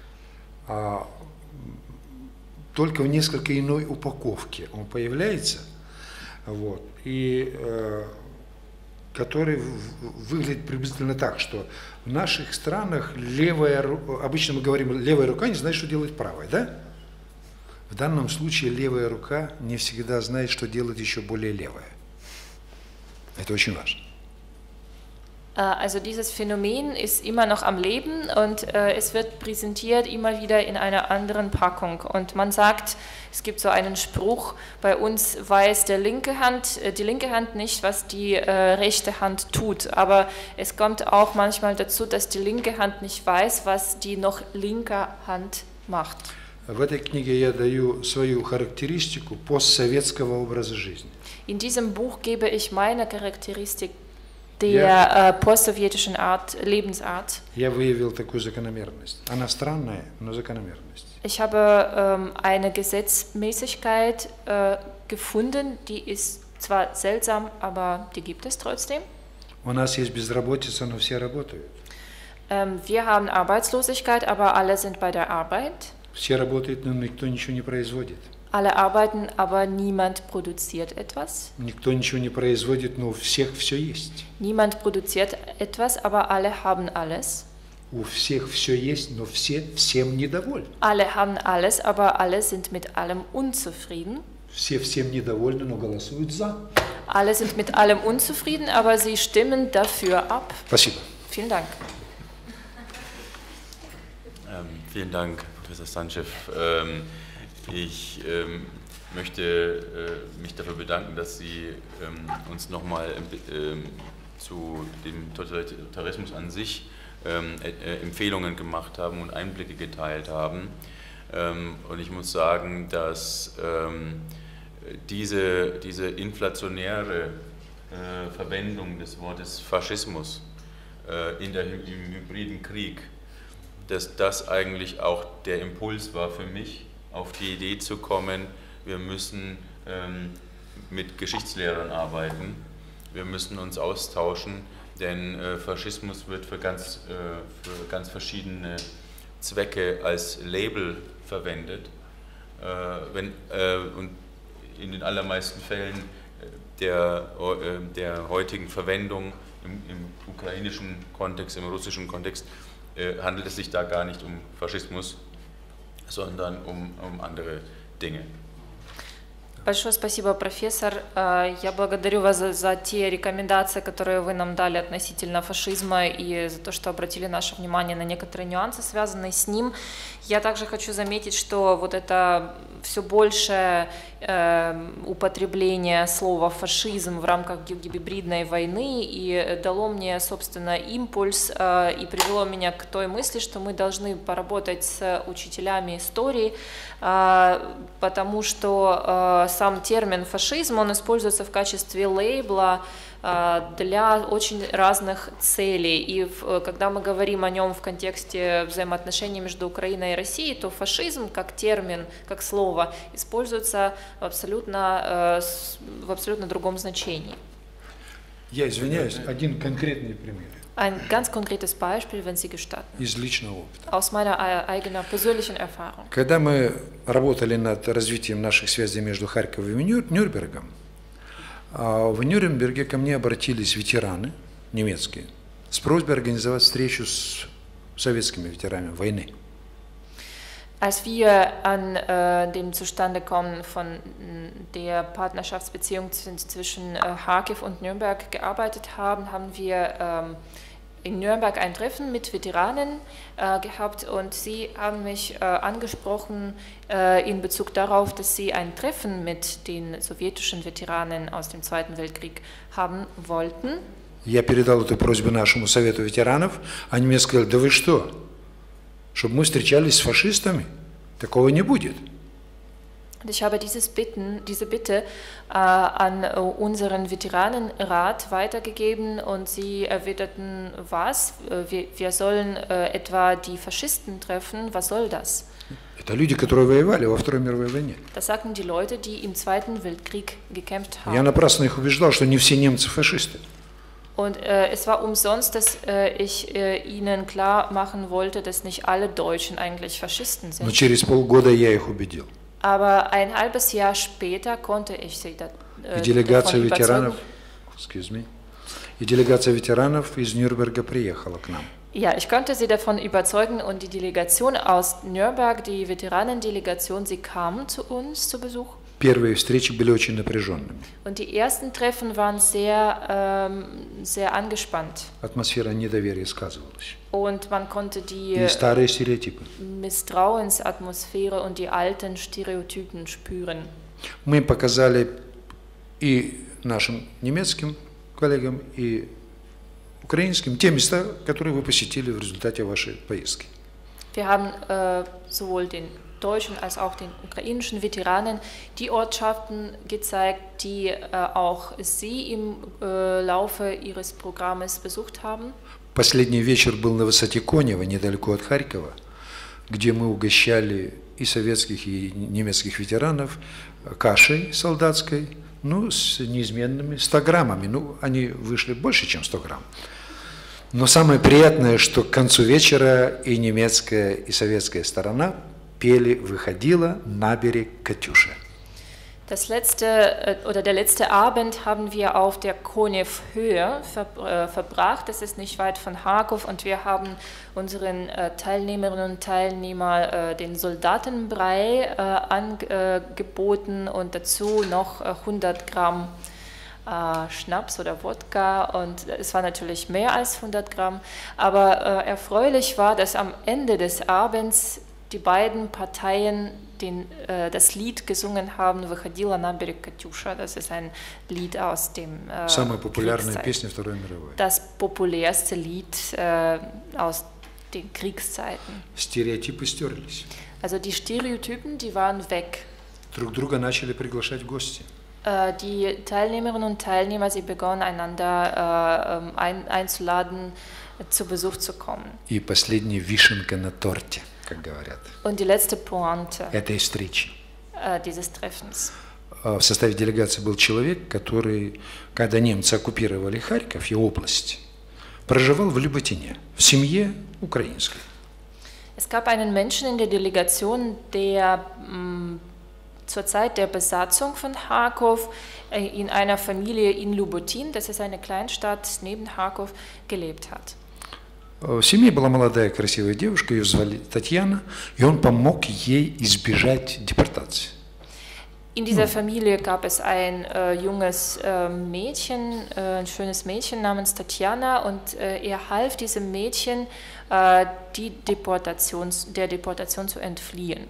Только в несколько иной упаковке он появляется, вот, и который выглядит приблизительно так, что в наших странах обычно мы говорим, левая рука не знает, что делает правая, да? В данном случае левая рука не всегда знает, что делает еще более левая. Это очень важно. Also dieses Phänomen ist immer noch am Leben und es wird präsentiert immer wieder in einer anderen Packung. Und man sagt, es gibt so einen Spruch, bei uns weiß die linke Hand nicht, was die rechte Hand tut. Aber es kommt auch manchmal dazu, dass die linke Hand nicht weiß, was die noch linke Hand macht. В этой книге я даю свою характеристику постсоветского образа жизни. In diesem Buch gebe ich meine Charakteristik der postsowjetischen Lebensart. Я выявил такую закономерность. Она странная, но закономерность. Ich habe eine Gesetzmäßigkeit gefunden, die ist zwar seltsam, aber die gibt es trotzdem. У нас есть безработица, но все работают. Wir haben Arbeitslosigkeit, aber alle sind bei der Arbeit. Все работают, но никто ничего не производит. Alle arbeiten, aber niemand produziert etwas. Никто ничего не производит, но у всех все есть. Niemand produziert etwas, aber alle haben alles. У всех все есть, но все всем недовольны. Alle haben alles, aber alle sind mit allem unzufrieden. Все всем недовольны, но голосуют за. Alle sind mit allem unzufrieden, aber sie stimmen dafür ab. Спасибо. Vielen Dank. Vielen Dank, Professor Sanchev. Ich möchte mich dafür bedanken, dass Sie uns nochmal zu dem Totalitarismus an sich Empfehlungen gemacht haben und Einblicke geteilt haben. Und ich muss sagen, dass diese inflationäre Verwendung des Wortes Faschismus im hybriden Krieg, dass das eigentlich auch der Impuls war für mich, auf die Idee zu kommen, wir müssen mit Geschichtslehrern arbeiten, wir müssen uns austauschen, denn Faschismus wird für ganz verschiedene Zwecke als Label verwendet und in den allermeisten Fällen der heutigen Verwendung im ukrainischen Kontext, im russischen Kontext, handelt es sich da gar nicht um Faschismus, sondern um andere Dinge. Большое спасибо, профессор. Я благодарю вас за те рекомендации, которые вы нам дали относительно фашизма и за то, что обратили наше внимание на некоторые нюансы, связанные с ним. Я также хочу заметить, что вот это все большее употребление слова «фашизм» в рамках гибридной войны и дало мне, собственно, импульс и привело меня к той мысли, что мы должны поработать с учителями истории, потому что сам термин «фашизм», он используется в качестве лейбла для очень разных целей. И когда мы говорим о нем в контексте взаимоотношений между Украиной и Россией, то фашизм как термин, как слово используется в абсолютно другом значении. Я извиняюсь, один конкретный пример. Ein ganz konkretes Beispiel, wenn Sie gestatten. Из личного опыта. Aus meiner eigenen persönlichen Erfahrung. Когда мы работали над развитием наших связей между Харьковом и Нюрнбергом, в Нюрнберге ко мне обратились ветераны немецкие с просьбой организовать встречу с советскими ветеранами войны. Als wir an dem Zustandekommen von der Partnerschaftsbeziehung zwischen Charkiw und Nürnberg gearbeitet haben, haben wir in Nürnberg ein Treffen mit Veteranen gehabt und sie haben mich angesprochen in Bezug darauf, dass sie ein Treffen mit den sowjetischen Veteranen aus dem Zweiten Weltkrieg haben wollten. Я передал эту просьбу нашему совету ветеранов, они мне сказали: да вы что, чтобы мы встречались с фашистами? Такого не будет. Ich habe diese Bitte an unseren Veteranenrat weitergegeben und sie erwiderten, was? Wir sollen etwa die Faschisten treffen, was soll das? Это люди, которые воевали во Второй мировой войне. Das sagten die Leute, die im Zweiten Weltkrieg gekämpft haben. Я напрасно их убеждал, что не все немцы фашисты. Und es war umsonst, dass ich ihnen klar machen wollte, dass nicht alle Deutschen eigentlich Faschisten sind. Но через полгода я их убедил. Aber ein halbes Jahr später konnte ich sie И делегация davon ветеранов, и делегация ветеранов из Нюрнберга приехала к нам. Ja, ich konnte sie davon überzeugen und die Delegation aus Nürnberg, die Veteranendelegation, sie kamen zu uns zu Besuch. Первые встречи были очень напряженными. Und die ersten Treffen waren sehr angespannt. Атмосфера недоверия сказывалась. Und man konnte die И старые стереотипы. Misstrauensatmosphäre und die alten Stereotypen spüren. Мы показали и нашим немецким коллегам, и украинским те места, которые вы посетили в результате вашей поездки. Wir haben sowohl den deutschen als auch den ukrainischen Veteranen die Ortschaften gezeigt, die auch Sie im Laufe Ihres Programmes besucht haben. Последний вечер был на высоте Конева, недалеко от Харькова, где мы угощали и советских, и немецких ветеранов кашей солдатской, ну, с неизменными 100 граммами. Ну, они вышли больше, чем 100 грамм. Но самое приятное, что к концу вечера и немецкая, и советская сторона пели «Выходила на берег Катюша». Der letzte Abend haben wir auf der Konew-Höhe verbracht. Das ist nicht weit von Charkow und wir haben unseren Teilnehmerinnen und Teilnehmern den Soldatenbrei angeboten und dazu noch 100 Gramm Schnaps oder Wodka und es war natürlich mehr als 100 Gramm, aber erfreulich war, dass am Ende des Abends die beiden Parteien das Lied gesungen haben, «Выходила на берег Катюша». Das ist ein Lied aus dem Das populärste Lied aus den Kriegszeiten. Стереотипы стерлись. Also die Stereotypen, die waren weg. Друг друга начали приглашать в гости. Die Teilnehmerinnen und Teilnehmer, sie begonnen einander einzuladen, zu Besuch zu kommen. И последняя вишенка на торте, как говорят. Und die letzte Pointe этой встречи. Dieses Treffens. В составе делегации был человек, который, когда немцы оккупировали Харьков и область, проживал в Люботине, в семье украинской. Es gab einen Menschen in der Delegation, der zur Zeit der Besatzung von Charkow in einer Familie in Lubotin, das ist eine Kleinstadt neben Charkow, gelebt hat. В семье была молодая красивая девушка, ее звали Татьяна, и он помог ей избежать депортации. In dieser Familie gab es ein junges Mädchen, ein schönes Mädchen namens Tatjana, und er half diesem Mädchen, der Deportation zu entfliehen.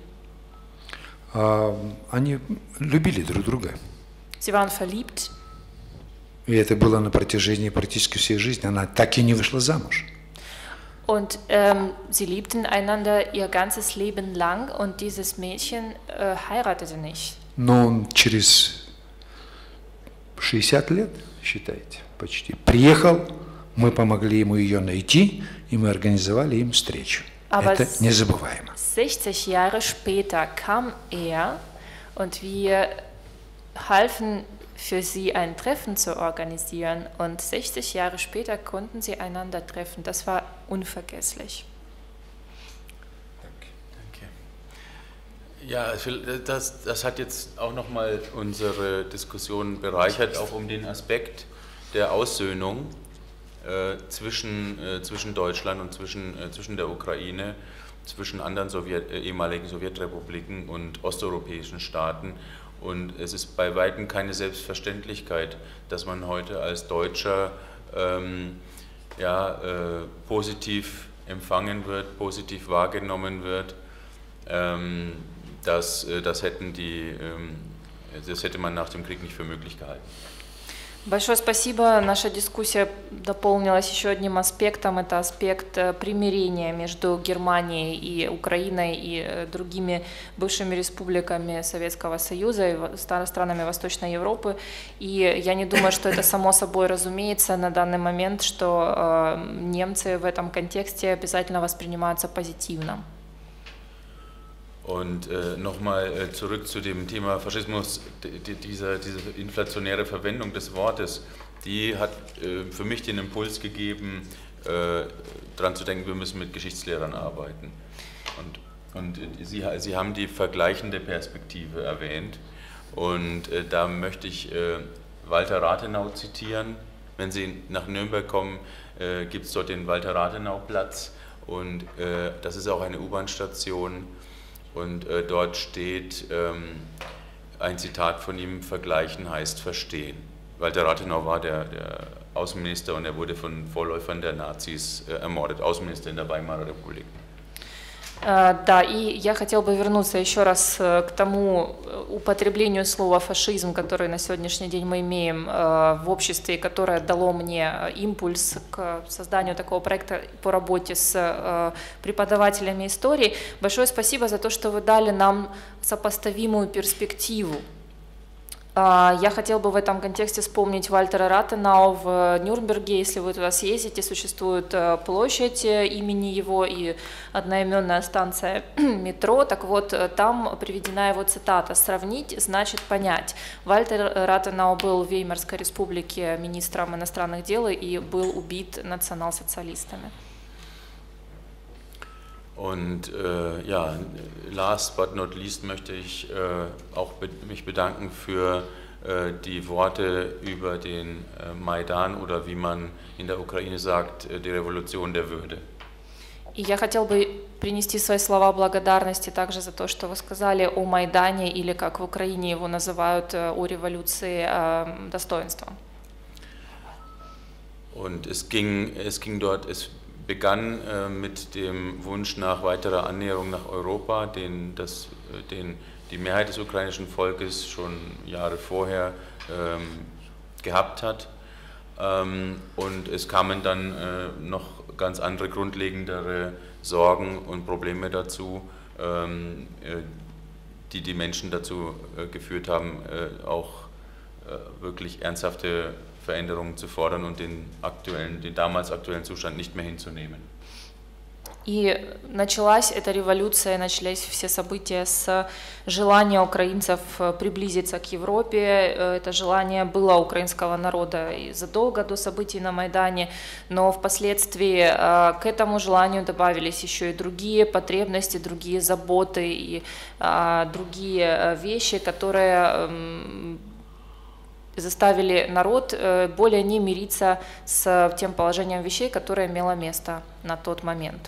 Они любили друг друга. Sie waren verliebt. И это было на протяжении практически всей жизни. Она так и не вышла замуж. Und sie liebten einander ihr ganzes Leben lang, und dieses Mädchen heiratete nicht. Но он через 60 лет, считайте, почти, приехал, мы помогли ему ее найти, и мы организовали им встречу. Это незабываемо. 60 Jahre später kam er, und wir halfen für sie ein Treffen zu organisieren, und 60 Jahre später konnten sie einander treffen. Das war unvergesslich. Ja, das hat jetzt auch nochmal unsere Diskussion bereichert, auch um den Aspekt der Aussöhnung zwischen Deutschland und zwischen der Ukraine, zwischen anderen ehemaligen Sowjetrepubliken und osteuropäischen Staaten. Und es ist bei weitem keine Selbstverständlichkeit, dass man heute als Deutscher positiv empfangen wird, positiv wahrgenommen wird. Das hätte man nach dem Krieg nicht für möglich gehalten. Большое спасибо. Наша дискуссия дополнилась еще одним аспектом. Это аспект примирения между Германией и Украиной и другими бывшими республиками Советского Союза и странами Восточной Европы. И я не думаю, что это само собой разумеется на данный момент, что немцы в этом контексте обязательно воспринимаются позитивно. Und nochmal zurück zu dem Thema Faschismus, diese inflationäre Verwendung des Wortes, die hat für mich den Impuls gegeben, daran zu denken, wir müssen mit Geschichtslehrern arbeiten. Und Sie haben die vergleichende Perspektive erwähnt, und da möchte ich Walter Rathenau zitieren. Wenn Sie nach Nürnberg kommen, gibt es dort den Walter-Rathenau-Platz, und das ist auch eine U-Bahn-Station. Und dort steht ein Zitat von ihm: Vergleichen heißt verstehen. Walter Rathenau war der Außenminister, und er wurde von Vorläufern der Nazis ermordet, Außenminister in der Weimarer Republik. Да, и я хотела бы вернуться еще раз к тому употреблению слова «фашизм», которое на сегодняшний день мы имеем в обществе, которое дало мне импульс к созданию такого проекта по работе с преподавателями истории. Большое спасибо за то, что вы дали нам сопоставимую перспективу. Я хотела бы в этом контексте вспомнить Вальтера Ратенау в Нюрнберге. Если вы туда съездите, существует площадь имени его и одноименная станция метро. Так вот, там приведена его цитата: «Сравнить значит понять». Вальтер Ратенау был в Веймарской республике министром иностранных дел и был убит национал-социалистами. Und last but not least möchte ich auch mich bedanken für die Worte über den Maidan, oder wie man in der Ukraine sagt, die Revolution der Würde. И я хотел бы принести свои слова благодарности также за то, что вы сказали о Майдане, или, как в Украине его называют, о революции достоинства. Und es begann mit dem Wunsch nach weiterer Annäherung nach Europa, den die Mehrheit des ukrainischen Volkes schon Jahre vorher gehabt hat. Und es kamen dann noch ganz andere, grundlegendere Sorgen und Probleme dazu, die die Menschen dazu geführt haben, auch wirklich ernsthafte Veränderungen zu fordern und den damals aktuellen Zustand nicht mehr hinzunehmen. И началась эта революция, начались все события с желания украинцев приблизиться к Европе. Это желание было украинского народа и задолго до событий на Майдане, но впоследствии к этому желанию добавились еще и другие потребности, другие заботы и другие вещи, которые заставили народ более не мириться с тем положением вещей, которое имело место на тот момент.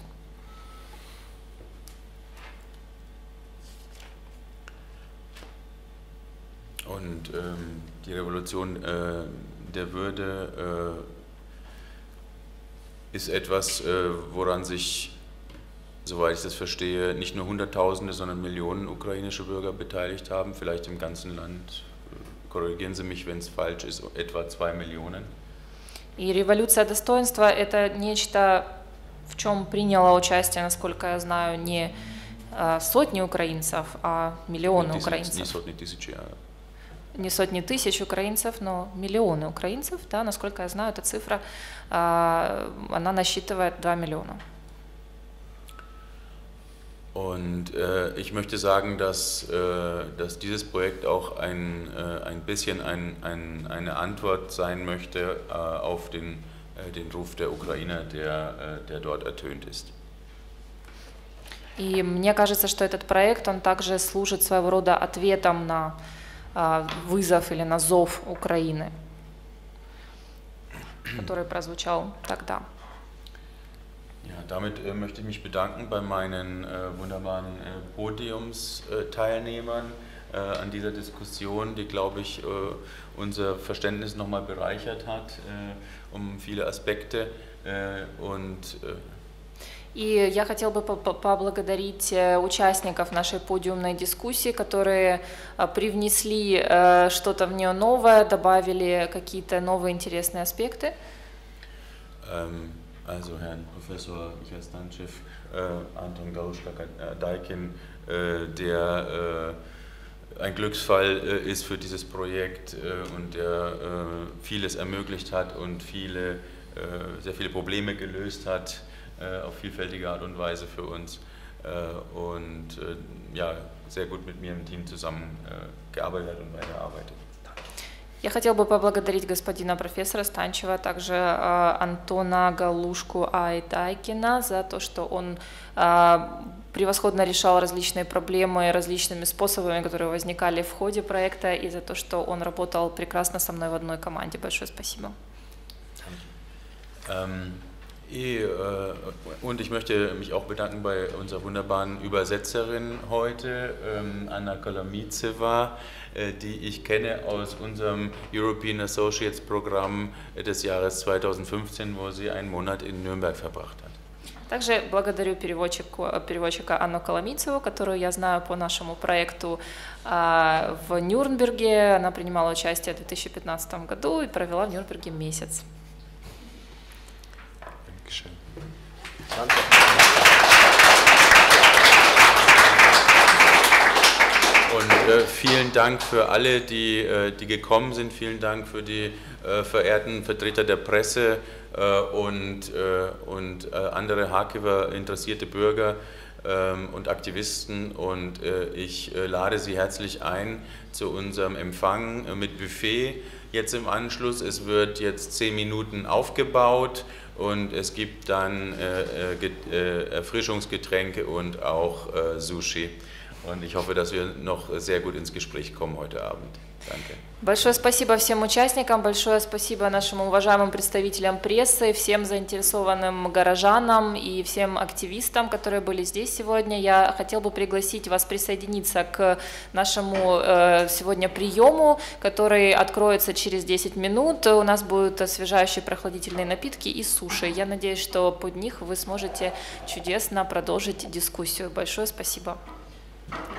Und die Revolution der Würde ist etwas, woran sich, soweit ich das verstehe, nicht nur Hunderttausende, sondern Millionen ukrainische Bürger beteiligt haben, vielleicht im ganzen Land. Korrigieren Sie mich, wenn es falsch ist, etwa 2 Millionen. И революция достоинства – это нечто, в чем приняло участие, насколько я знаю, не сотни украинцев, а миллионы украинцев. Не сотни тысяч, Не сотни тысяч украинцев, но миллионы украинцев, да, насколько я знаю, эта цифра, она насчитывает 2 миллиона. Und ich möchte sagen, dass dieses Projekt auch ein bisschen eine Antwort sein möchte auf den Ruf der Ukrainer, der dort ertönt ist. И мне кажется, что этот проект, он также служит своего рода ответом на вызов или на зов Украины, который прозвучал тогда. Ja, damit möchte ich mich bedanken bei meinen wunderbaren Podiumsteilnehmern an dieser Diskussion, die, glaube ich, unser Verständnis nochmal bereichert hat um viele Aspekte. И я хотела бы поблагодарить участников нашей подиумной дискуссии, которые привнесли что-то в нее новое, добавили какие-то новые интересные аспекты. Also Herrn Professor Michael Stanchev, Anton Galuschka-Daikin, der ein Glücksfall ist für dieses Projekt und der vieles ermöglicht hat und sehr viele Probleme gelöst hat, auf vielfältige Art und Weise für uns und ja, sehr gut mit mir im Team zusammengearbeitet hat und weiterarbeitet. Я хотела бы поблагодарить господина профессора Станчева, также Антона Галушку-Айдайкина за то, что он превосходно решал различные проблемы различными способами, которые возникали в ходе проекта, и за то, что он работал прекрасно со мной в одной команде. Большое спасибо. Und ich möchte mich auch bedanken bei unserer wunderbaren Übersetzerin heute, Anna Kolomitseva, die ich kenne aus unserem European Associates Programm des Jahres 2015, wo sie einen Monat in Nürnberg verbracht hat. Также благодарю переводчика Анну Коломийцеву, которую я знаю по нашему проекту в Нюрнберге. Она принимала участие в 2015 году и провела в Нюрнберге месяц. Und vielen Dank für alle, die gekommen sind. Vielen Dank für die verehrten Vertreter der Presse und andere Harkiver interessierte Bürger und Aktivisten. Und ich lade Sie herzlich ein zu unserem Empfang mit Buffet jetzt im Anschluss. Es wird jetzt 10 Minuten aufgebaut. Und es gibt dann Erfrischungsgetränke und auch Sushi. Und ich hoffe, dass wir noch sehr gut ins Gespräch kommen heute Abend. Danke. Большое спасибо всем участникам, большое спасибо нашим уважаемым представителям прессы, всем заинтересованным горожанам и всем активистам, которые были здесь сегодня. Я хотел бы пригласить вас присоединиться к нашему сегодня приему, который откроется через 10 минут. У нас будут освежающие прохладительные напитки и суши. Я надеюсь, что под них вы сможете чудесно продолжить дискуссию. Большое спасибо.